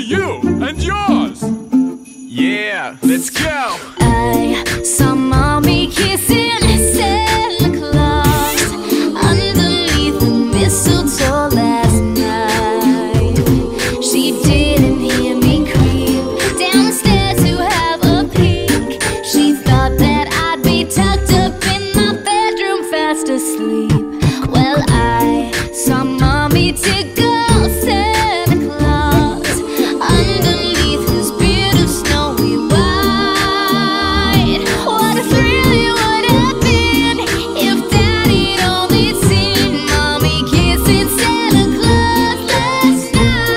you and yours. Yeah, let's go. I saw mommy kissing Santa Claus underneath the mistletoe last night. She didn't hear me creep down the stairs to have a peek. She thought that I'd be tucked up in my bedroom fast asleep. Well, I saw mommy tickle Santa Claus underneath his beard of snowy white. What a thrill it would have been if Daddy'd only seen mommy kissing Santa Claus last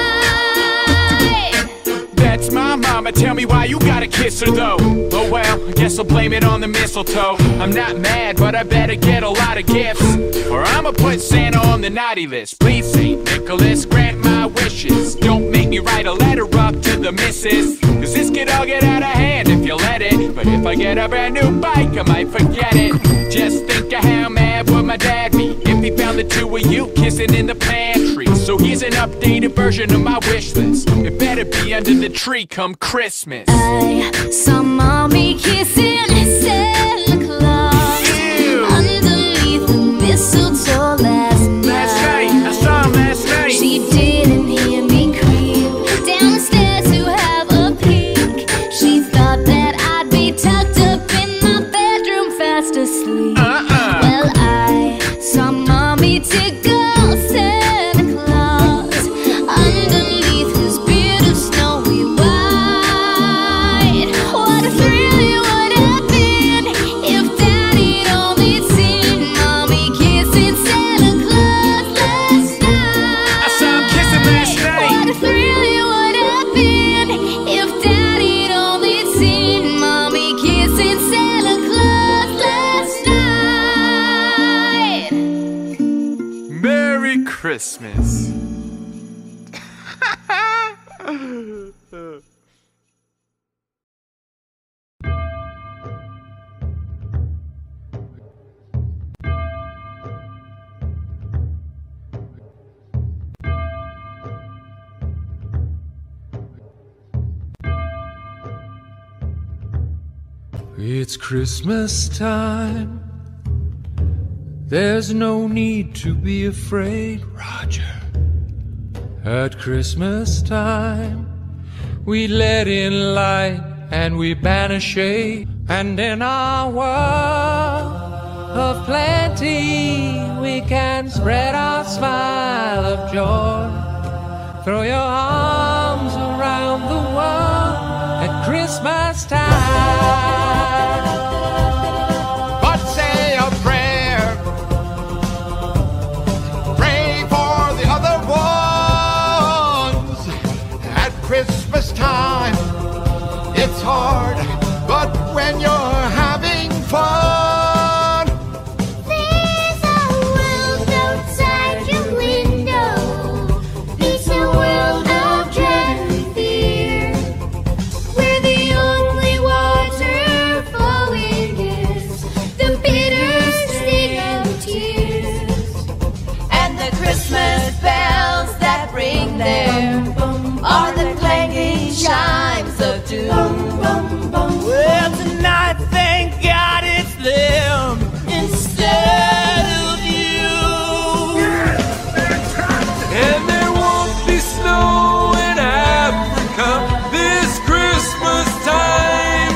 night. That's my mama, tell me why you gotta kiss her though. Oh well, I guess I'll blame it on the mistletoe. I'm not mad, but I better get a lot of gifts, or I'ma put Santa on the naughty list. Please, Saint Nicholas, grant my wishes. Don't make me write a letter up to the missus, cause this could all get out of hand if you let it. But if I get a brand new bike, I might forget it. Just think of how mad would my dad be if he found the two of you kissing in the pantry. So here's an updated version of my wish list. It better be under the tree come Christmas. I saw mommy kissing Santa Claus underneath the mistletoe last night. Last night, I saw him last night. She didn't hear me creep down the stairs to have a peek. She thought that I'd be tucked up in my bedroom fast asleep. Uh-uh. Well, I saw mommy tickle Santa Claus underneath his beard of snowy white. What a thrill it would have been if Daddy'd only seen mommy kissing Santa Claus last night. I saw him kissing last night. What a thrill it would have been if Daddy'd only seen mommy kissing Santa Claus last night. Merry Christmas. It's Christmas time. There's no need to be afraid, Roger. At Christmas time, we let in light and we banish shade. And in our world of plenty, we can spread our smile of joy. Throw your arms around the world at Christmas time. But say a prayer, pray for the other ones. At Christmas time, it's hard, but when you're having fun, There's a world outside your window. It's a world of dread and fear, where the only water flowing is the bitter sting of tears. And the Christmas bells that ring there are the clanging chimes of doom. Well, tonight, thank God it's them instead of you. And there won't be snow in Africa this Christmas time.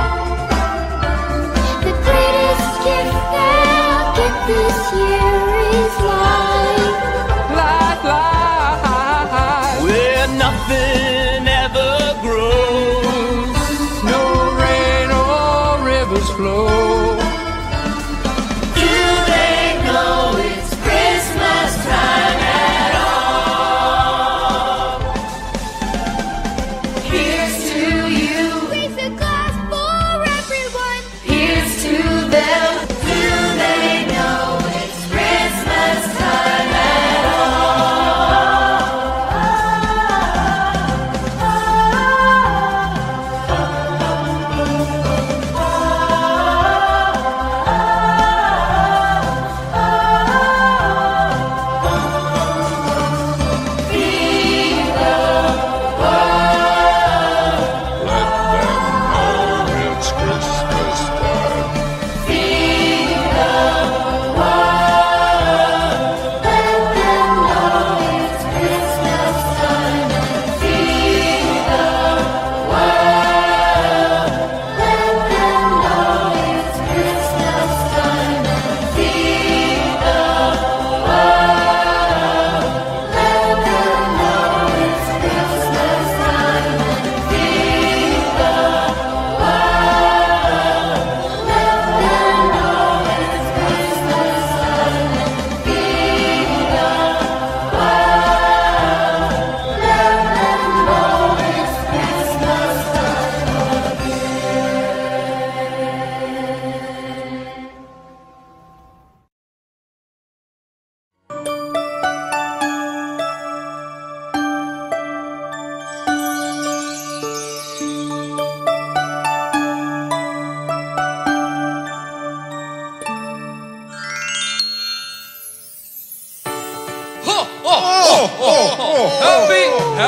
The greatest gift they'll get this year is life. Life, life. Where nothing ever grows. No rain or rivers flow. Do they know it's Christmas time at all? Here's to you. Raise a glass for everyone. Here's to them. Do they know it's Christmas time at all? Be the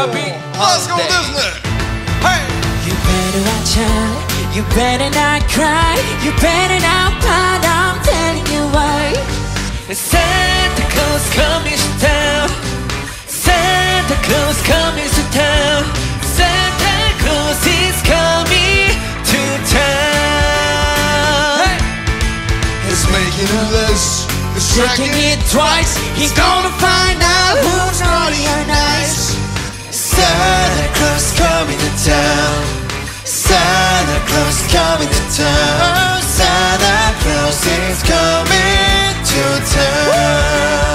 happy Let's go holiday. Disney. Hey. You better watch out, you better not cry, you better not pout, I'm telling you why. Santa Claus coming to town, Santa Claus coming to town, Santa Claus is coming to town. Hey. He's making a list, he's Checking it twice, he's gonna find out who's naughty or nice. Santa Claus coming to town. Santa Claus coming to town. Santa Claus is coming to town.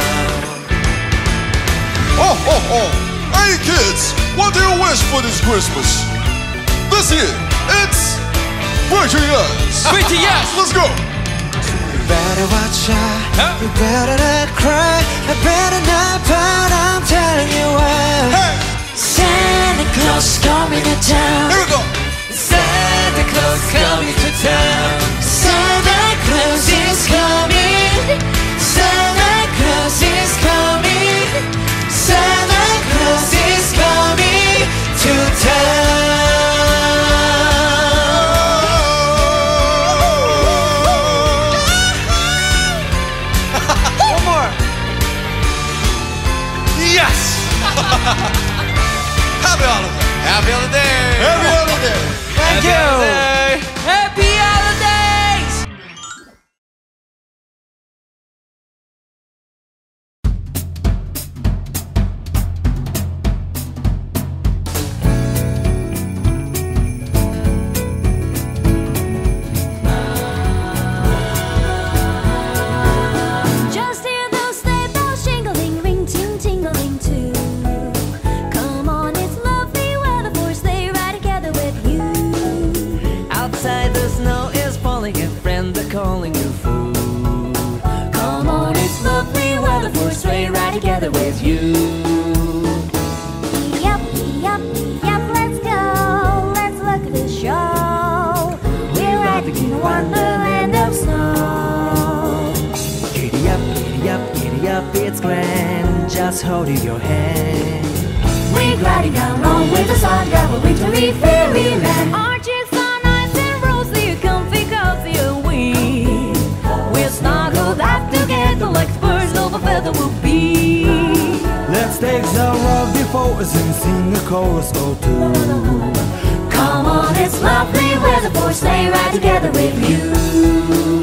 Oh, oh, oh. Hey kids, what do you wish for this Christmas? This year, it's Pretty Yes. Pretty Yes. Let's go. You better watch out, you better not cry, you better not pout, I'm telling you why. Hey. Santa Claus coming to town. Here we go. Santa Claus coming to town. Santa Claus is coming. Santa Claus is coming. Santa Claus is coming to town. One more. Yes. Happy holiday. Happy holiday. Happy holiday. Thank Happy you. holiday. Happy holidays. Just hear those sleigh bells jingling, ring, ting, tingling too. Come on, it's lovely weather for a sleigh ride together with you. Outside the snow is falling and friends are calling you fool. Come on, it's lovely weather for a sleigh ride together with you. Yep, yep, yep, let's go. Let's look at the show. We're riding in a wonderland of snow. Giddy up, giddy up, giddy up, it's grand. Just holding your hand. We're gliding along with the sun, double wintry fairyland. Aren't you so nice and rosy, comfy, cozy, and we? We're snuggled up together like birds of a feather will be. Let's take the road before us and sing a chorus or two. Come on, it's lovely weather for a sleigh ride together with you.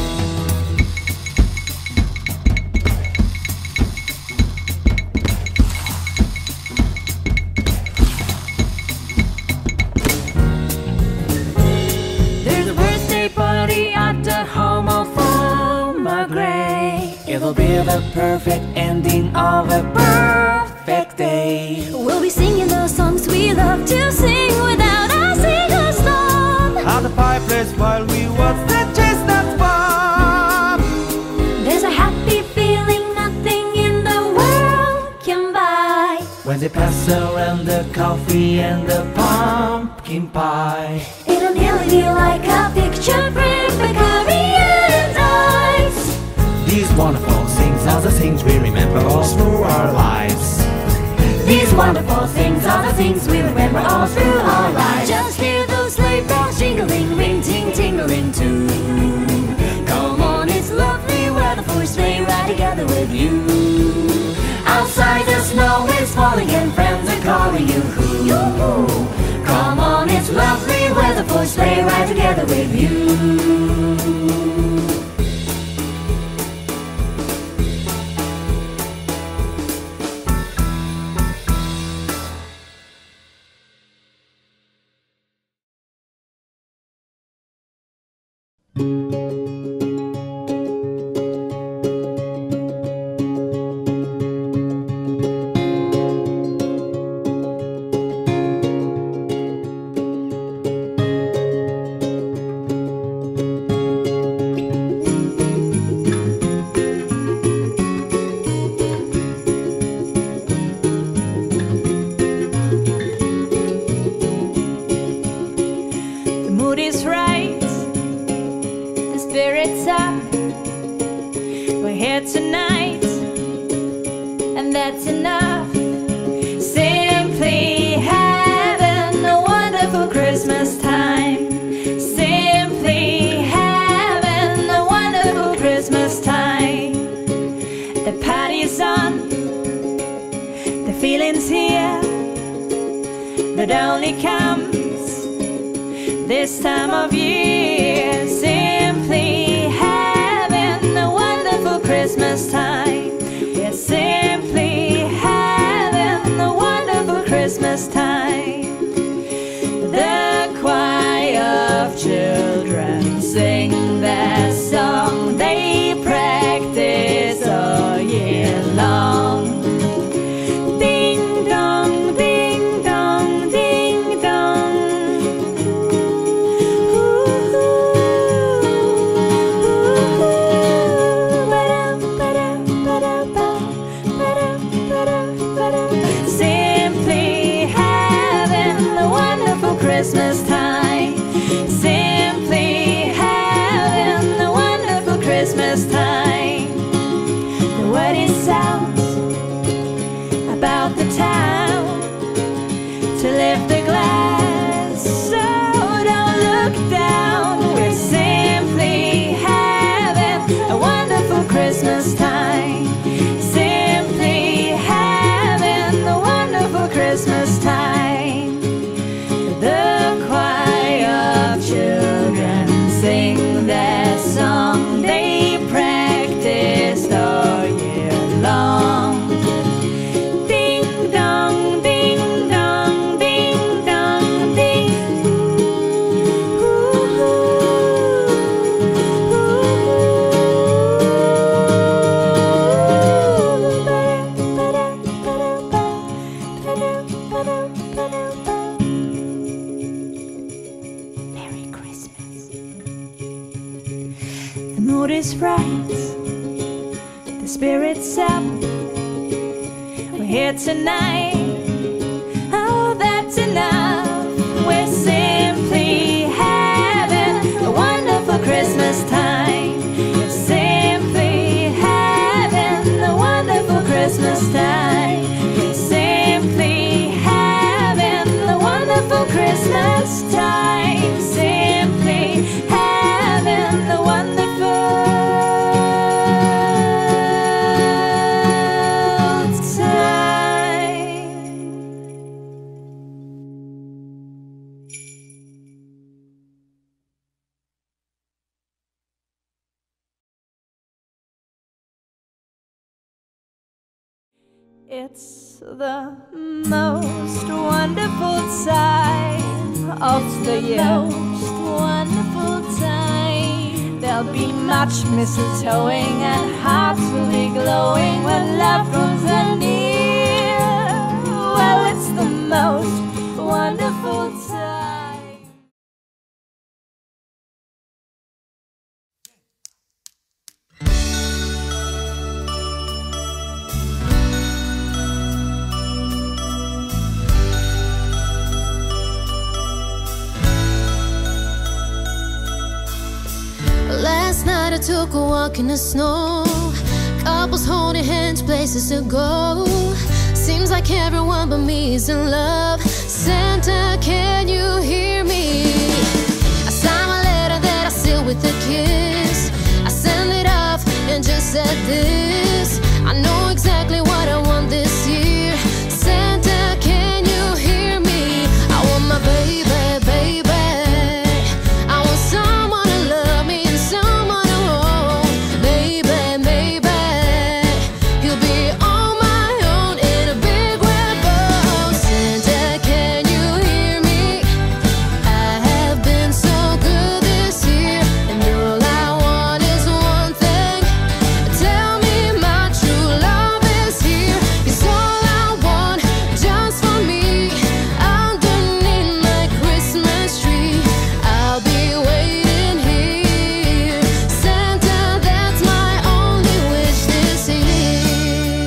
There's a birthday party at the home of Farmer Gray. It'll be the perfect ending of a perfect day. We'll be singing those songs we love to sing without a single stop. At the fireplace while we watch the chestnuts pop. There's a happy feeling nothing in the world can buy. When they pass around the coffee and the pumpkin pie. It'll nearly be like a picture print by Korean eyes. These wonderful things are the things we remember all through our lives. These wonderful things are the things we remember all through our lives. Just hear those sleigh bells jingling, ring, ting, tingling too. Come on, it's lovely weather for a sleigh ride together with you. Outside the snow is falling and friends are calling you. Yoo-hoo. Come on, it's lovely weather for a sleigh ride together with you. Tonight, and that's enough. Simply It only comes this time of year. Simply having a wonderful Christmas time. We're simply having a wonderful Christmas time. The choir of children sing their song. They practice all year long. Ding dong, ding dong, ding dong. Ooh, ooh, ooh. Ba-da, ba-da, ba-da, ba-da, ba-da, ba-da. Simply having a wonderful Christmas time. Simply having a wonderful Christmas time. The word is out about the town to lift the glass, so don't look down. We're simply having a wonderful Christmas time. Simply having a wonderful Christmas time. The choir of children sing their song. They practiced all year long. Ding dong, ding dong, ding dong, ding. Ooh, ooh, ooh. Ba-da, ba-da, ba-da, ba-da, ba-da, ba-da, ba. Merry Christmas. The mood is right, the spirit's up. We're here tonight, oh that's enough. We're simply having a wonderful Christmas time. We're simply having a wonderful Christmas time. We're simply having a wonderful Christmas time. Simply having a wonderful It's the most wonderful time of the year. Most wonderful time. There'll be much mistletoeing and hearts will be glowing when loved ones are near. Well, it's the most wonderful time. Last night I took a walk in the snow. Couples holding hands, places to go. Seems like everyone but me is in love. Santa, can you hear me? I signed my letter that I sealed with a kiss. I sent it off and just said this: I know exactly what I want this year. Santa, can you hear me? I want my baby, baby. I want someone to love me and someone to hold. Baby, baby, he'll be on my own in a big red boat. Santa, can you hear me? I have been so good this year, and all I want is one thing. Tell me my true love is here. 'Cause all I want just for me, underneath my Christmas tree, I'll be waiting here. Santa, that's my only wish this year.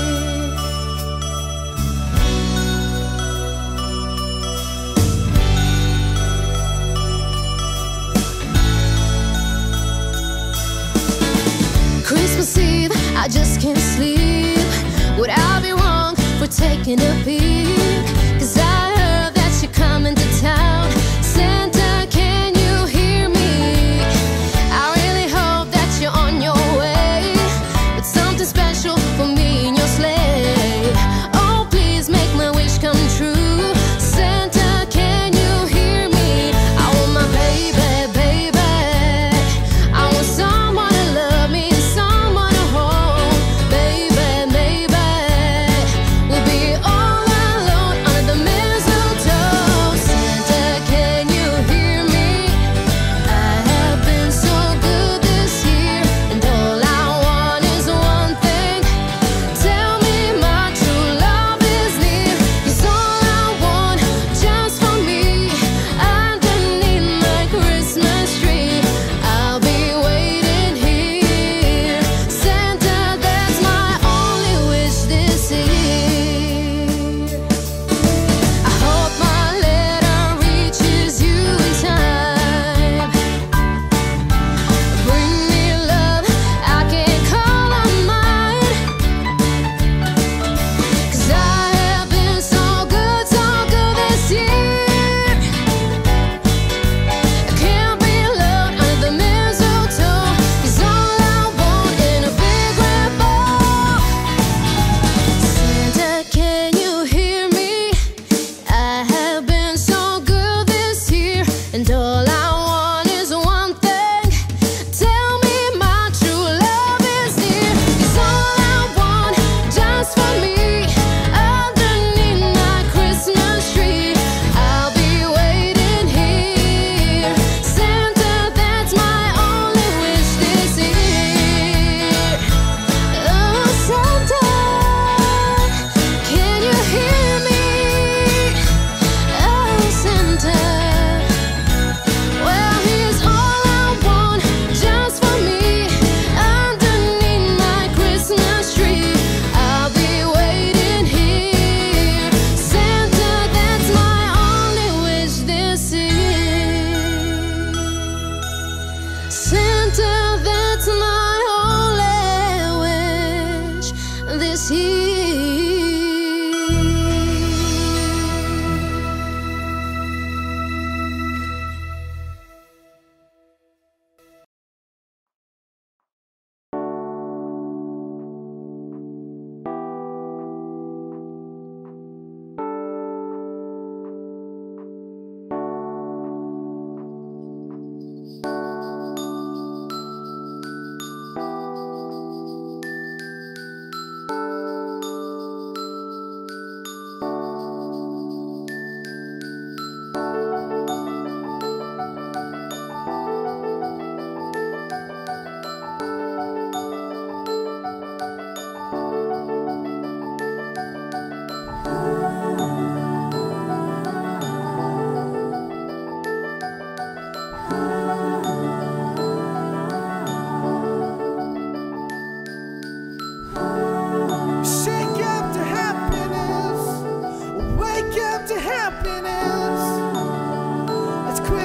Christmas Eve, I just can't sleep. Would I be wrong for taking a peek? 'Cause I heard that you're coming to town. Santa, can you hear me? I really hope that you're on your way with something special for me in your sleigh. Oh, please make my wish come true. Santa, can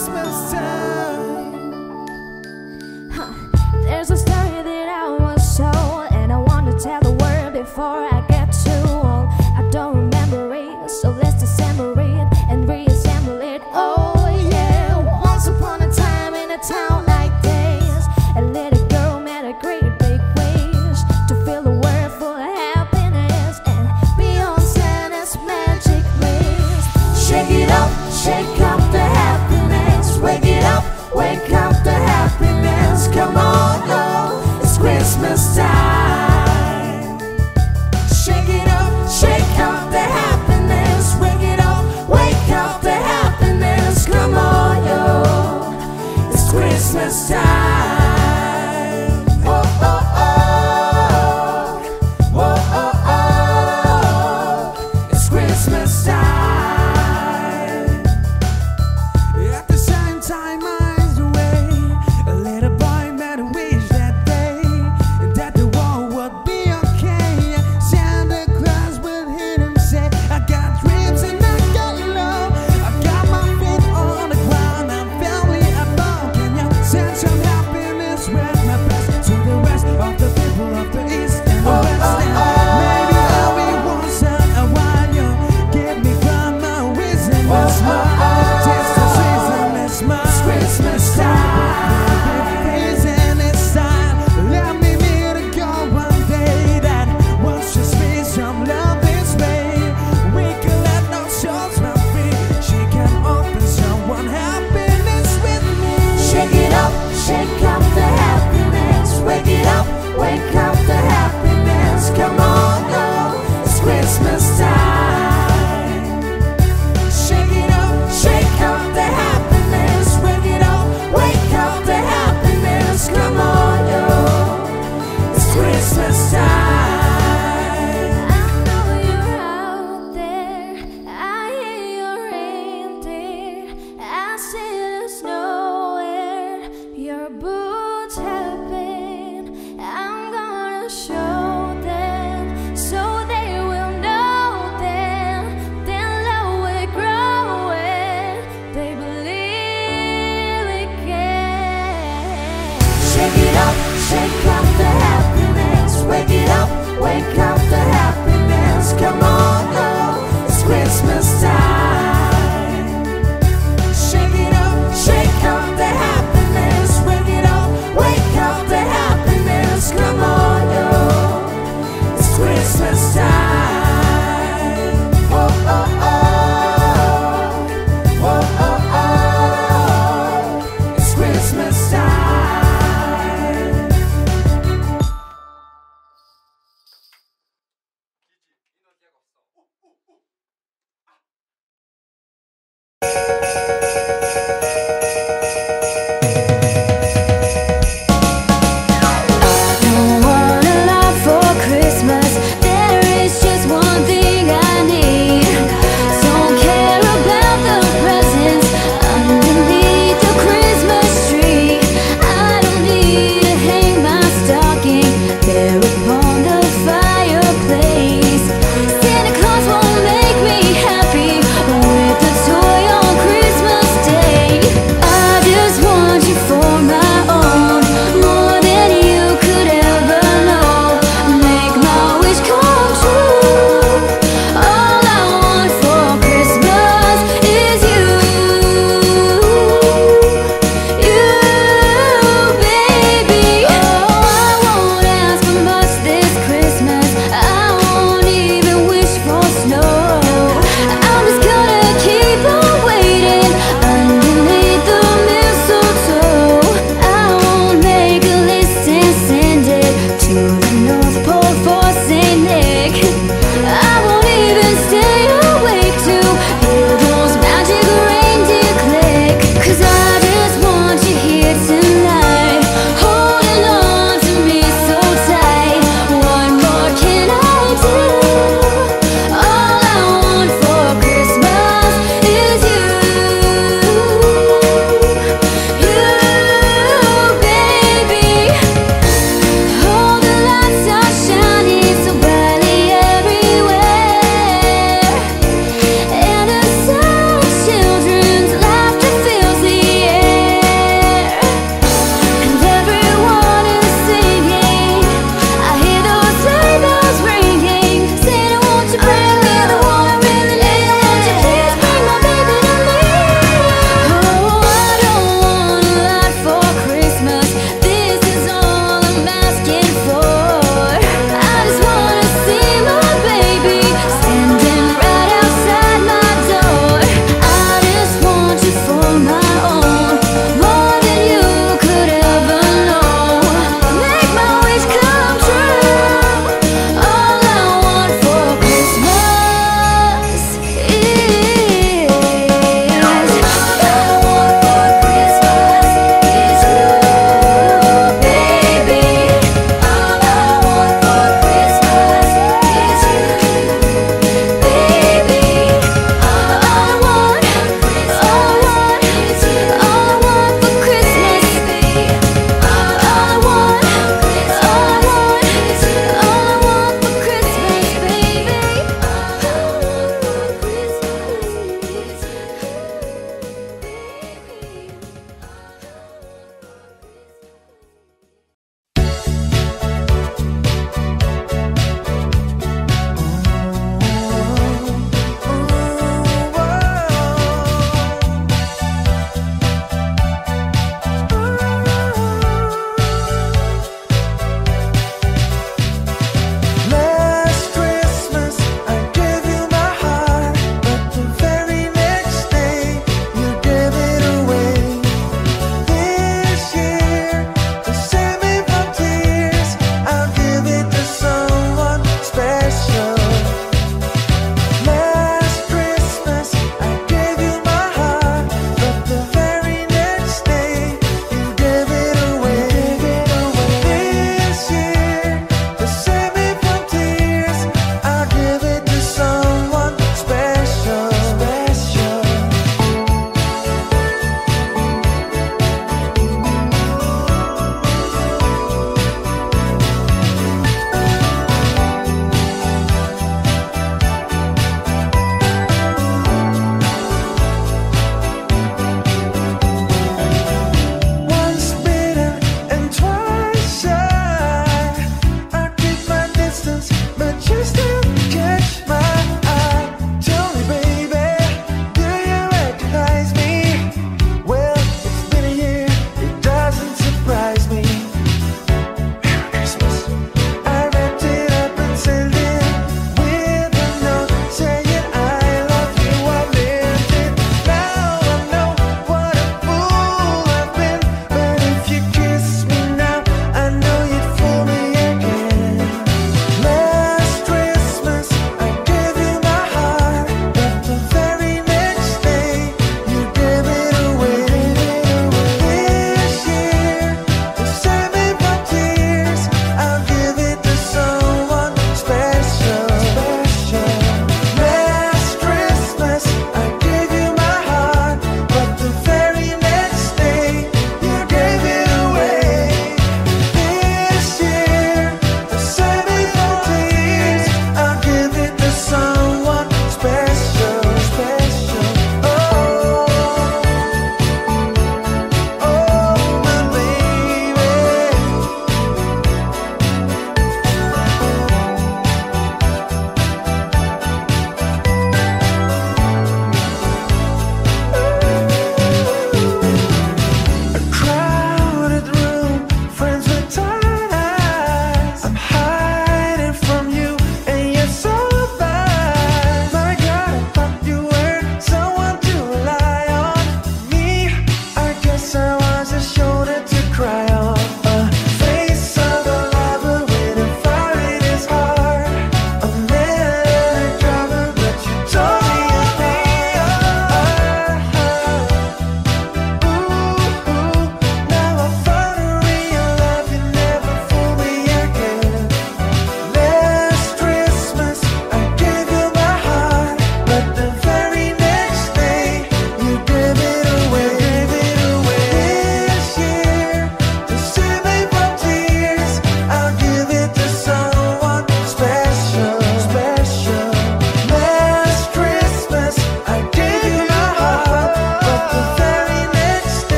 Christmas time. There's a story that I was told, and I want to tell the world before I get too old. I don't remember it, so let's disassemble it and reassemble it. Oh yeah, once upon a time in a town like this, a little girl made a great big wish to fill the world full of happiness and beyond Santa's magic list. Shake it up, shake up the happiness. Wake it up, wake up the happiness. Come on, oh, it's Christmas time. Shake it up, shake up the happiness. Wake it up, wake up the happiness. Come on, yo, it's Christmas time. Oh, oh, oh, oh, oh, oh, it's Christmas time. At the same time, miles away, a little boy made a wish that day that the world would be okay. Santa Claus would hit him, say, I got dreams and I got love. I got my feet on the ground, I'm family above. Can you send some happiness with my best to the rest of the people of the East and the West? And maybe I'll be once in a while. You give me from my wisdom and smile. Taste the season and smile. It's Christmas time. Isn't it time? Let me meet a girl one day that wants to spread some love this way. We can let no souls run free. She can open someone happiness with me. Shake it up, shake up the happiness. Wake it up, wake up the happiness. Come on, oh, it's Christmas time. Shake it up, shake up the happiness. Wake it up, wake up the happiness. Come on, yo, it's Christmas time. I know you're out there. I hear your reindeer. I see the snow where your boots have been. I'm gonna show them so they will know then. Then love will grow and they believe we can. Shake it up, shake up the happiness. Wake it up, wake up the happiness. Come on, oh, it's Christmas time. Shake it up, shake up the happiness. Wake it up, wake up the happiness. Come on, yo, it's Christmas time. Oh, oh, oh, oh, oh, oh, it's Christmas time.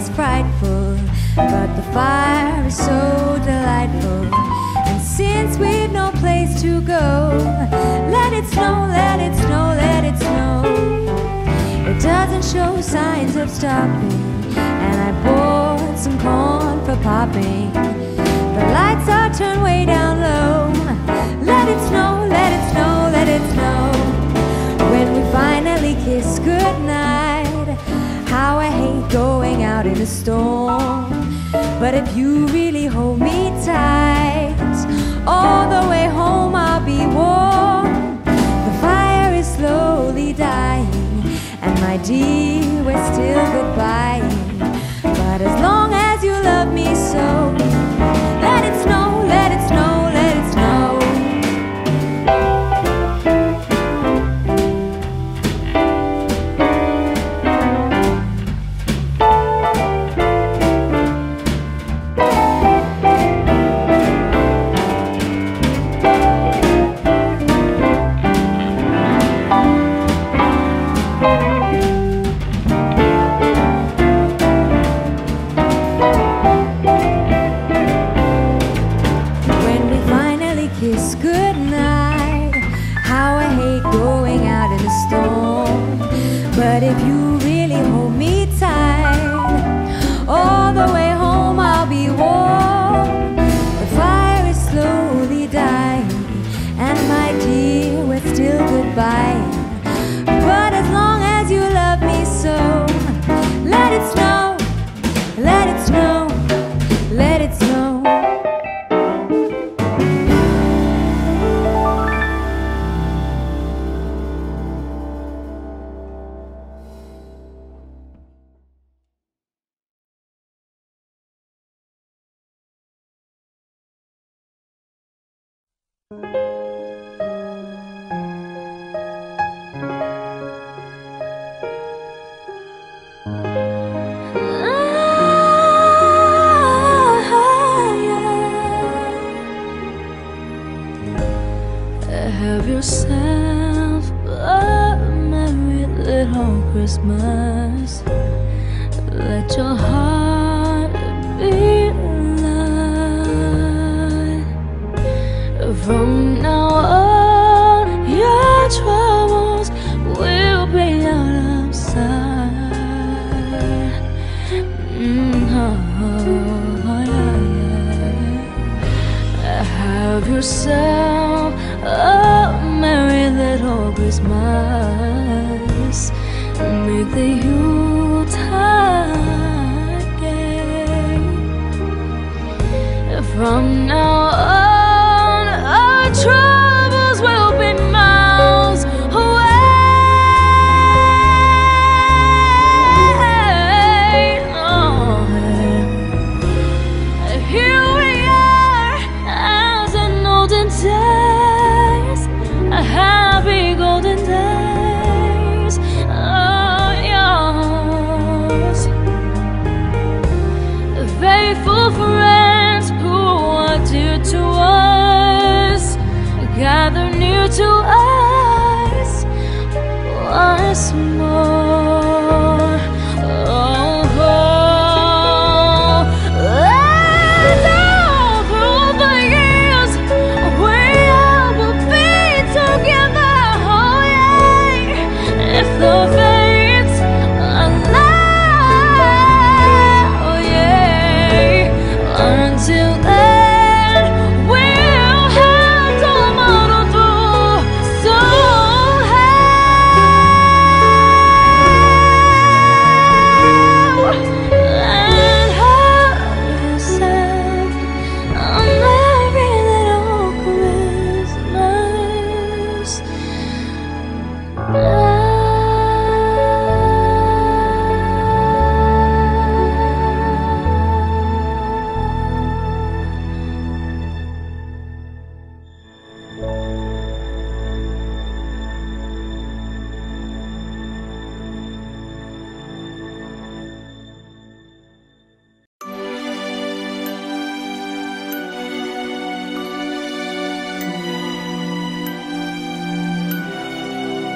is frightful, but the fire is so delightful. And since we've no place to go, let it snow, let it snow, let it snow. It doesn't show signs of stopping, and I bought some corn for popping. The lights are turned way down low. Let it snow, let it snow, let it snow. When we finally kiss goodnight, how I hate going out in a storm. But if you really hold me tight, all the way home I'll be warm. The fire is slowly dying, and my dear, we're still goodbying. But as long as you love me so, let it snow, let it snow, let it snow. But if you really hold me tight, all the way home I'll be warm. The fire is slowly dying, and my dear, we're still goodbye. But as long as you love me so, let it snow, let it snow, let it snow. Have yourself a merry little Christmas. Let your heart be light. From now on, your troubles will be out of sight. Mm-hmm. Have yourself a merry little Christmas. Make the Yuletide gay. From now on, our troubles will be miles away. Oh, here we are as in olden days, a happy golden days, oh yours. Faithful friends who are dear to us, gather near to us once more. Oh, oh. And all through the years, we all will be together. Oh yeah, if the fates allow. Oh yeah, until then we'll have to muddle through somehow. And have yourself a merry little Christmas.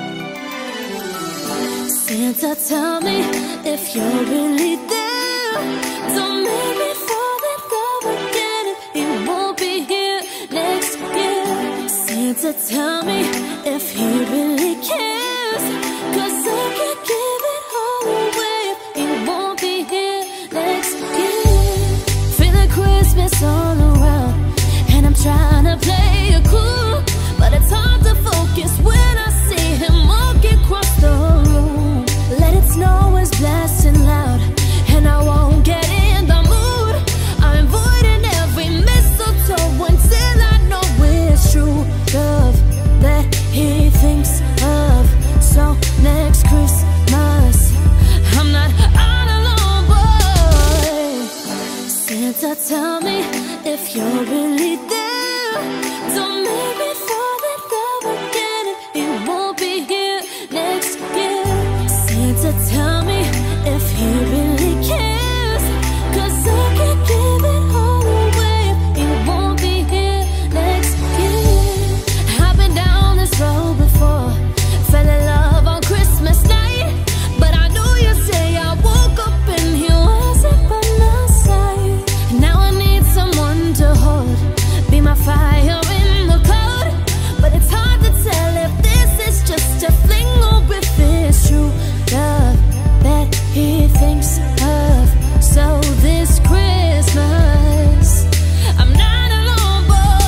Santa, tell me if you're really there. Don't make me fall in love again if he won't be here next year. Santa, tell me if he really cares, 'cause I can't give it all away if he won't be here next year. Feeling Christmas all around, and I'm trying to play it cool, but it's hard to focus when I see him walk across the room. Let it snow is blasting loud, and I won't get in the mood. I'm avoiding every mistletoe until I know it's true love that he thinks of. So next Christmas, I'm not all alone, boy. Santa, tell me if you're really there. Don't make me fall in love again if he won't be here next year. Santa, tell me if he really cares, 'cause I can't give it all away if he won't be here next year. I've been down this road before, fell in love on Christmas night, but I knew you'd say I woke up and he wasn't by my side. Now I need someone to hold, be my fire in the cold, but it's hard to tell if this is just a fling or if it's true love that he thinks of. So this Christmas, I'm not alone,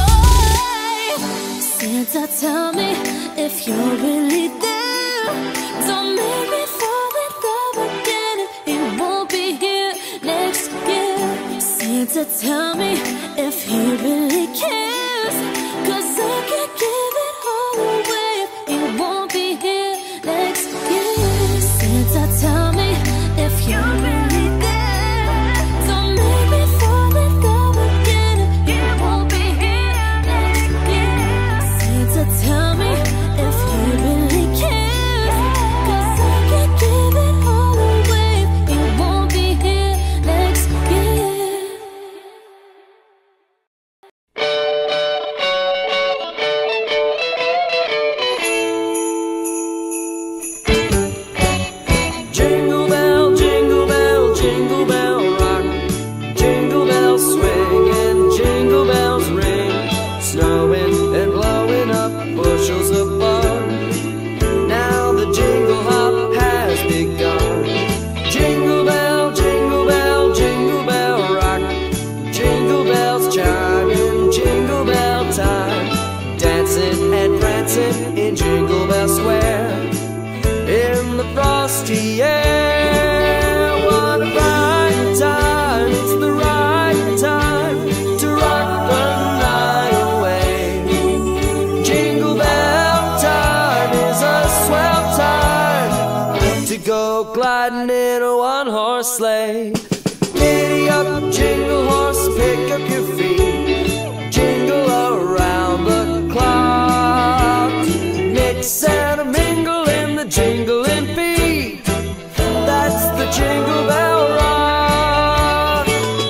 boy. Santa, tell me if you're really there. Don't make me fall in love again if he won't be here next year. Santa, tell me if he really cares, 'cause I can't give it all away if he won't be here next year. Santa, tell me if you're really there. Don't make me fall in love again if he won't be here next year. Santa, tell me if he really cares, 'cause I can't give it all away if he won't be here next year. Jingle bell, jingle bell, jingle bell rock. Jingle bells swing and jingle bells ring. Snowing and blowing up bushels of fun. Now the jingle hop has begun. Jingle bell, jingle bell, jingle bell rock. Jingle bells chiming, jingle bell time. Dancing and prancing in Jingle Bell Square. In the frosty air, what a bright time. It's the right time to rock the night away. Jingle bell time is a swell time to go gliding in a one-horse sleigh. Giddy up, jingle horse, pick up your feet. Jingle around the clock. Mix and a mingle in the jingling beat. That's the Jingle Bell Rock.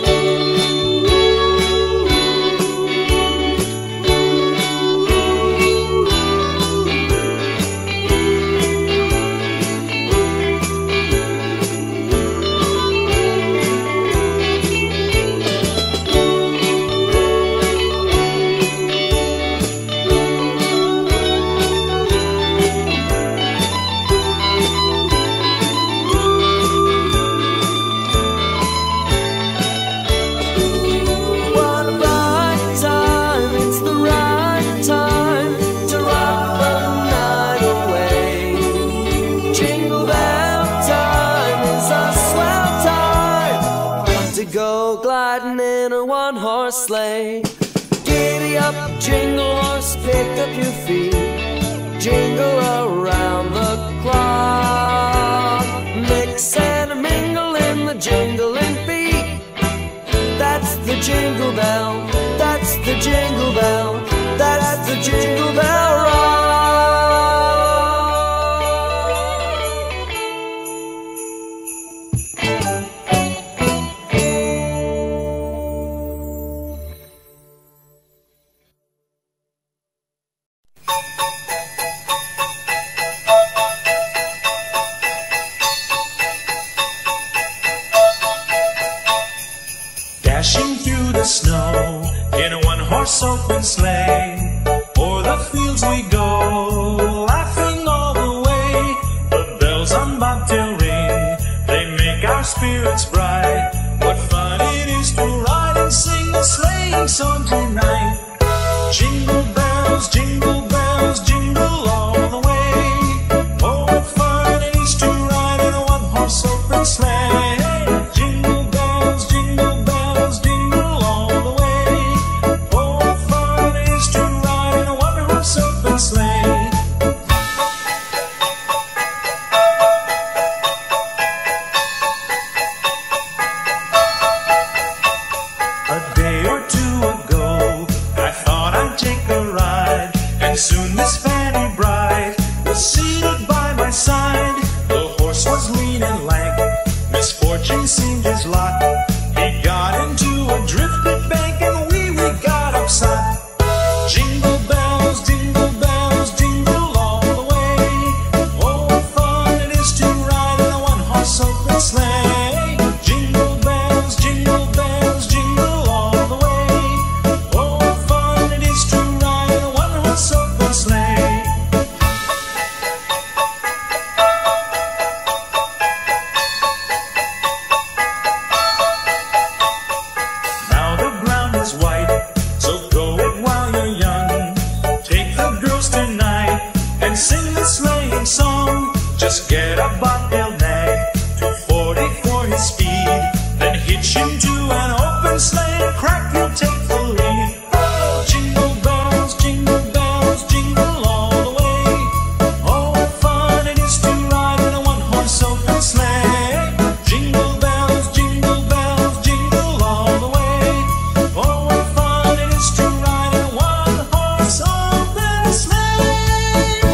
What a bright time, it's the right time to rock the night away. Jingle bell time is a swell time to go gliding in a one-horse sleigh. Giddy up, jingle horse, pick up your feet. Jingle around the clock. Mix and a mingle in the jingling beat. That's the jingle bell, that's the jingle bell, that's the Jingle Bell Rock. horse open sleigh. O'er the fields we go, laughing all the way. The bells on bobtail ring, they make our spirits bright. What fun it is to ride and sing a sleighing song tonight. Jingle bells, jingle bells, jingle all the way. Oh, what fun it is to ride in a one-horse open sleigh. Jingle bells, jingle bells, jingle all the way. Oh, what fun it is to ride in a one-horse open sleigh. A day or two ago, I thought I'd take a ride, and soon Miss Fanny Bright was seated by my side. The horse was lean and lank, misfortune seemed his lot. He got into a drifted bank and we, we got upset. Jingle bells, jingle bells, jingle all the way. Oh, what fun it is to ride in a one-horse open sleigh. Jingle bells, jingle bells, jingle all the way. Oh, what fun it is to ride in a one-horse open sleigh. Now the ground is white, so go it while you're young. Take the girls tonight and sing the sleighing song. Just get a bobtail nag, two forty for his speed. Then hitch him to an open sleigh and crack, he'll take the lead. Oh, jingle bells, jingle bells, jingle all the way. Oh, what fun it is to ride in a one-horse open sleigh. Jingle bells, jingle bells, jingle all the way. Oh, what fun it is to ride in a one-horse open sleigh.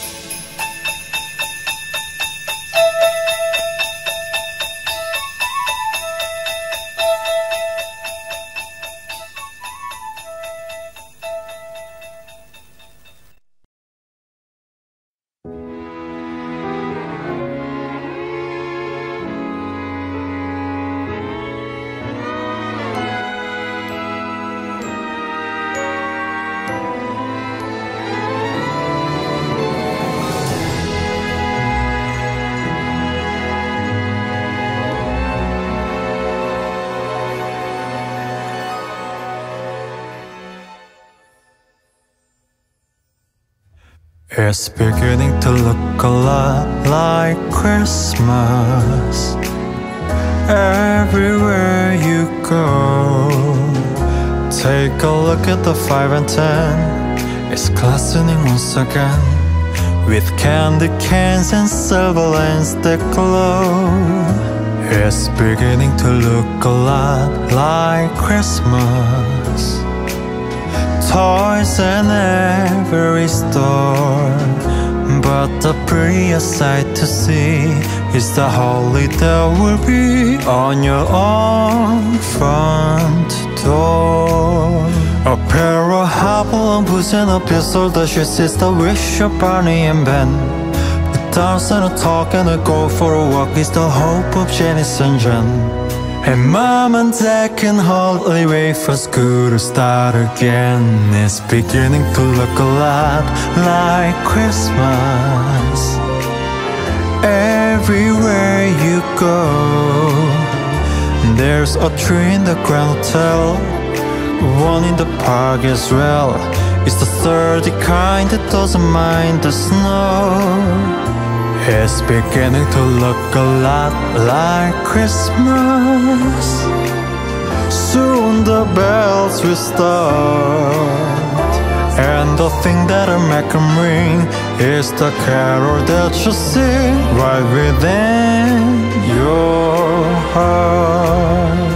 It's beginning to look a lot like Christmas everywhere you go. Take a look at the five and ten, it's glistening once again with candy cans and silver lanes that glow. It's beginning to look a lot like Christmas, toys in every store. But the prettiest sight to see is the holly that will be on your own front door. A pair of hobble boots and a pistol that shoots is the wish of Barney and Ben. A dance and a talk and a go for a walk is the hope of Janice and Jen. And mom and dad can hardly wait for school to start again. It's beginning to look a lot like Christmas everywhere you go. There's a tree in the Grand Hotel, one in the park as well. It's the sturdy kind that doesn't mind the snow. It's beginning to look a lot like Christmas. Soon the bells will start, and the thing that'll make them ring is the carol that you sing right within your heart.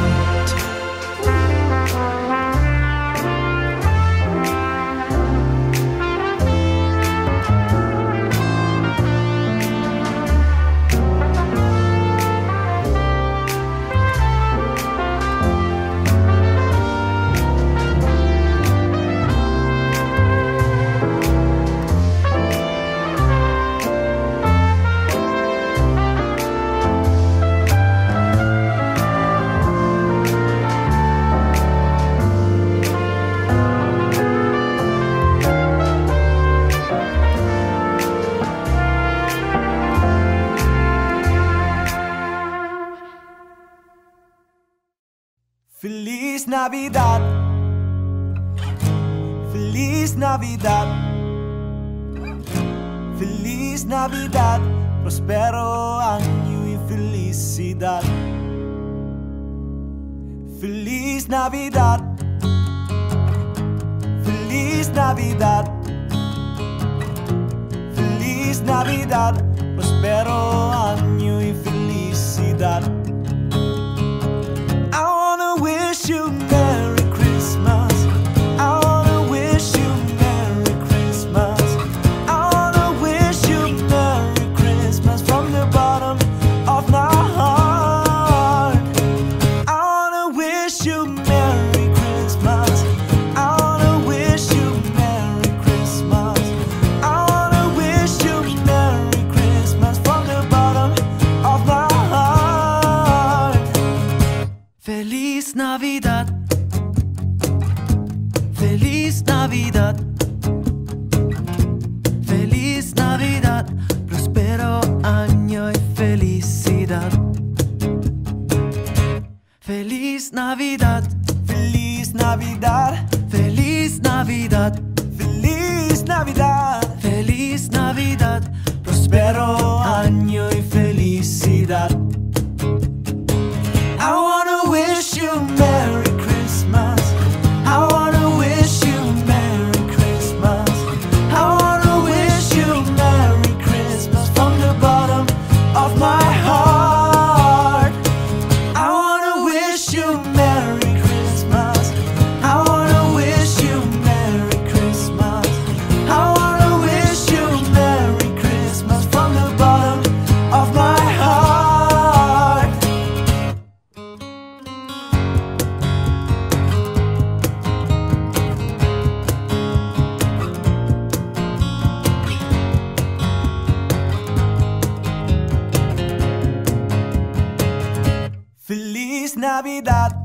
Navidad, Feliz Navidad, Feliz Navidad, prospero año y felicidad. Feliz Navidad, Feliz Navidad, Feliz Navidad, prospero año y felicidad. I wanna wish you Merry Christmas. I wanna wish you Merry Christmas. I wanna wish you Merry Christmas from the bottom of my heart. I wanna wish you Merry Christmas. I wanna wish you Merry Christmas. I wanna wish you Merry Christmas from the bottom of my heart. Feliz Navidad, Feliz Navidad, Feliz Navidad, prospero año y felicidad. Feliz Navidad, Feliz Navidad, Feliz Navidad, Feliz Navidad, Feliz Navidad, prospero año y felicidad. I wanna wish you Merry Christmas. I wanna wish you Merry Christmas. I wanna wish you Merry Christmas from the bottom of my heart. I wanna wish you Merry Christmas. I wanna wish you Merry Christmas. I wanna wish you Merry Christmas from the bottom of my heart. Feliz Navidad,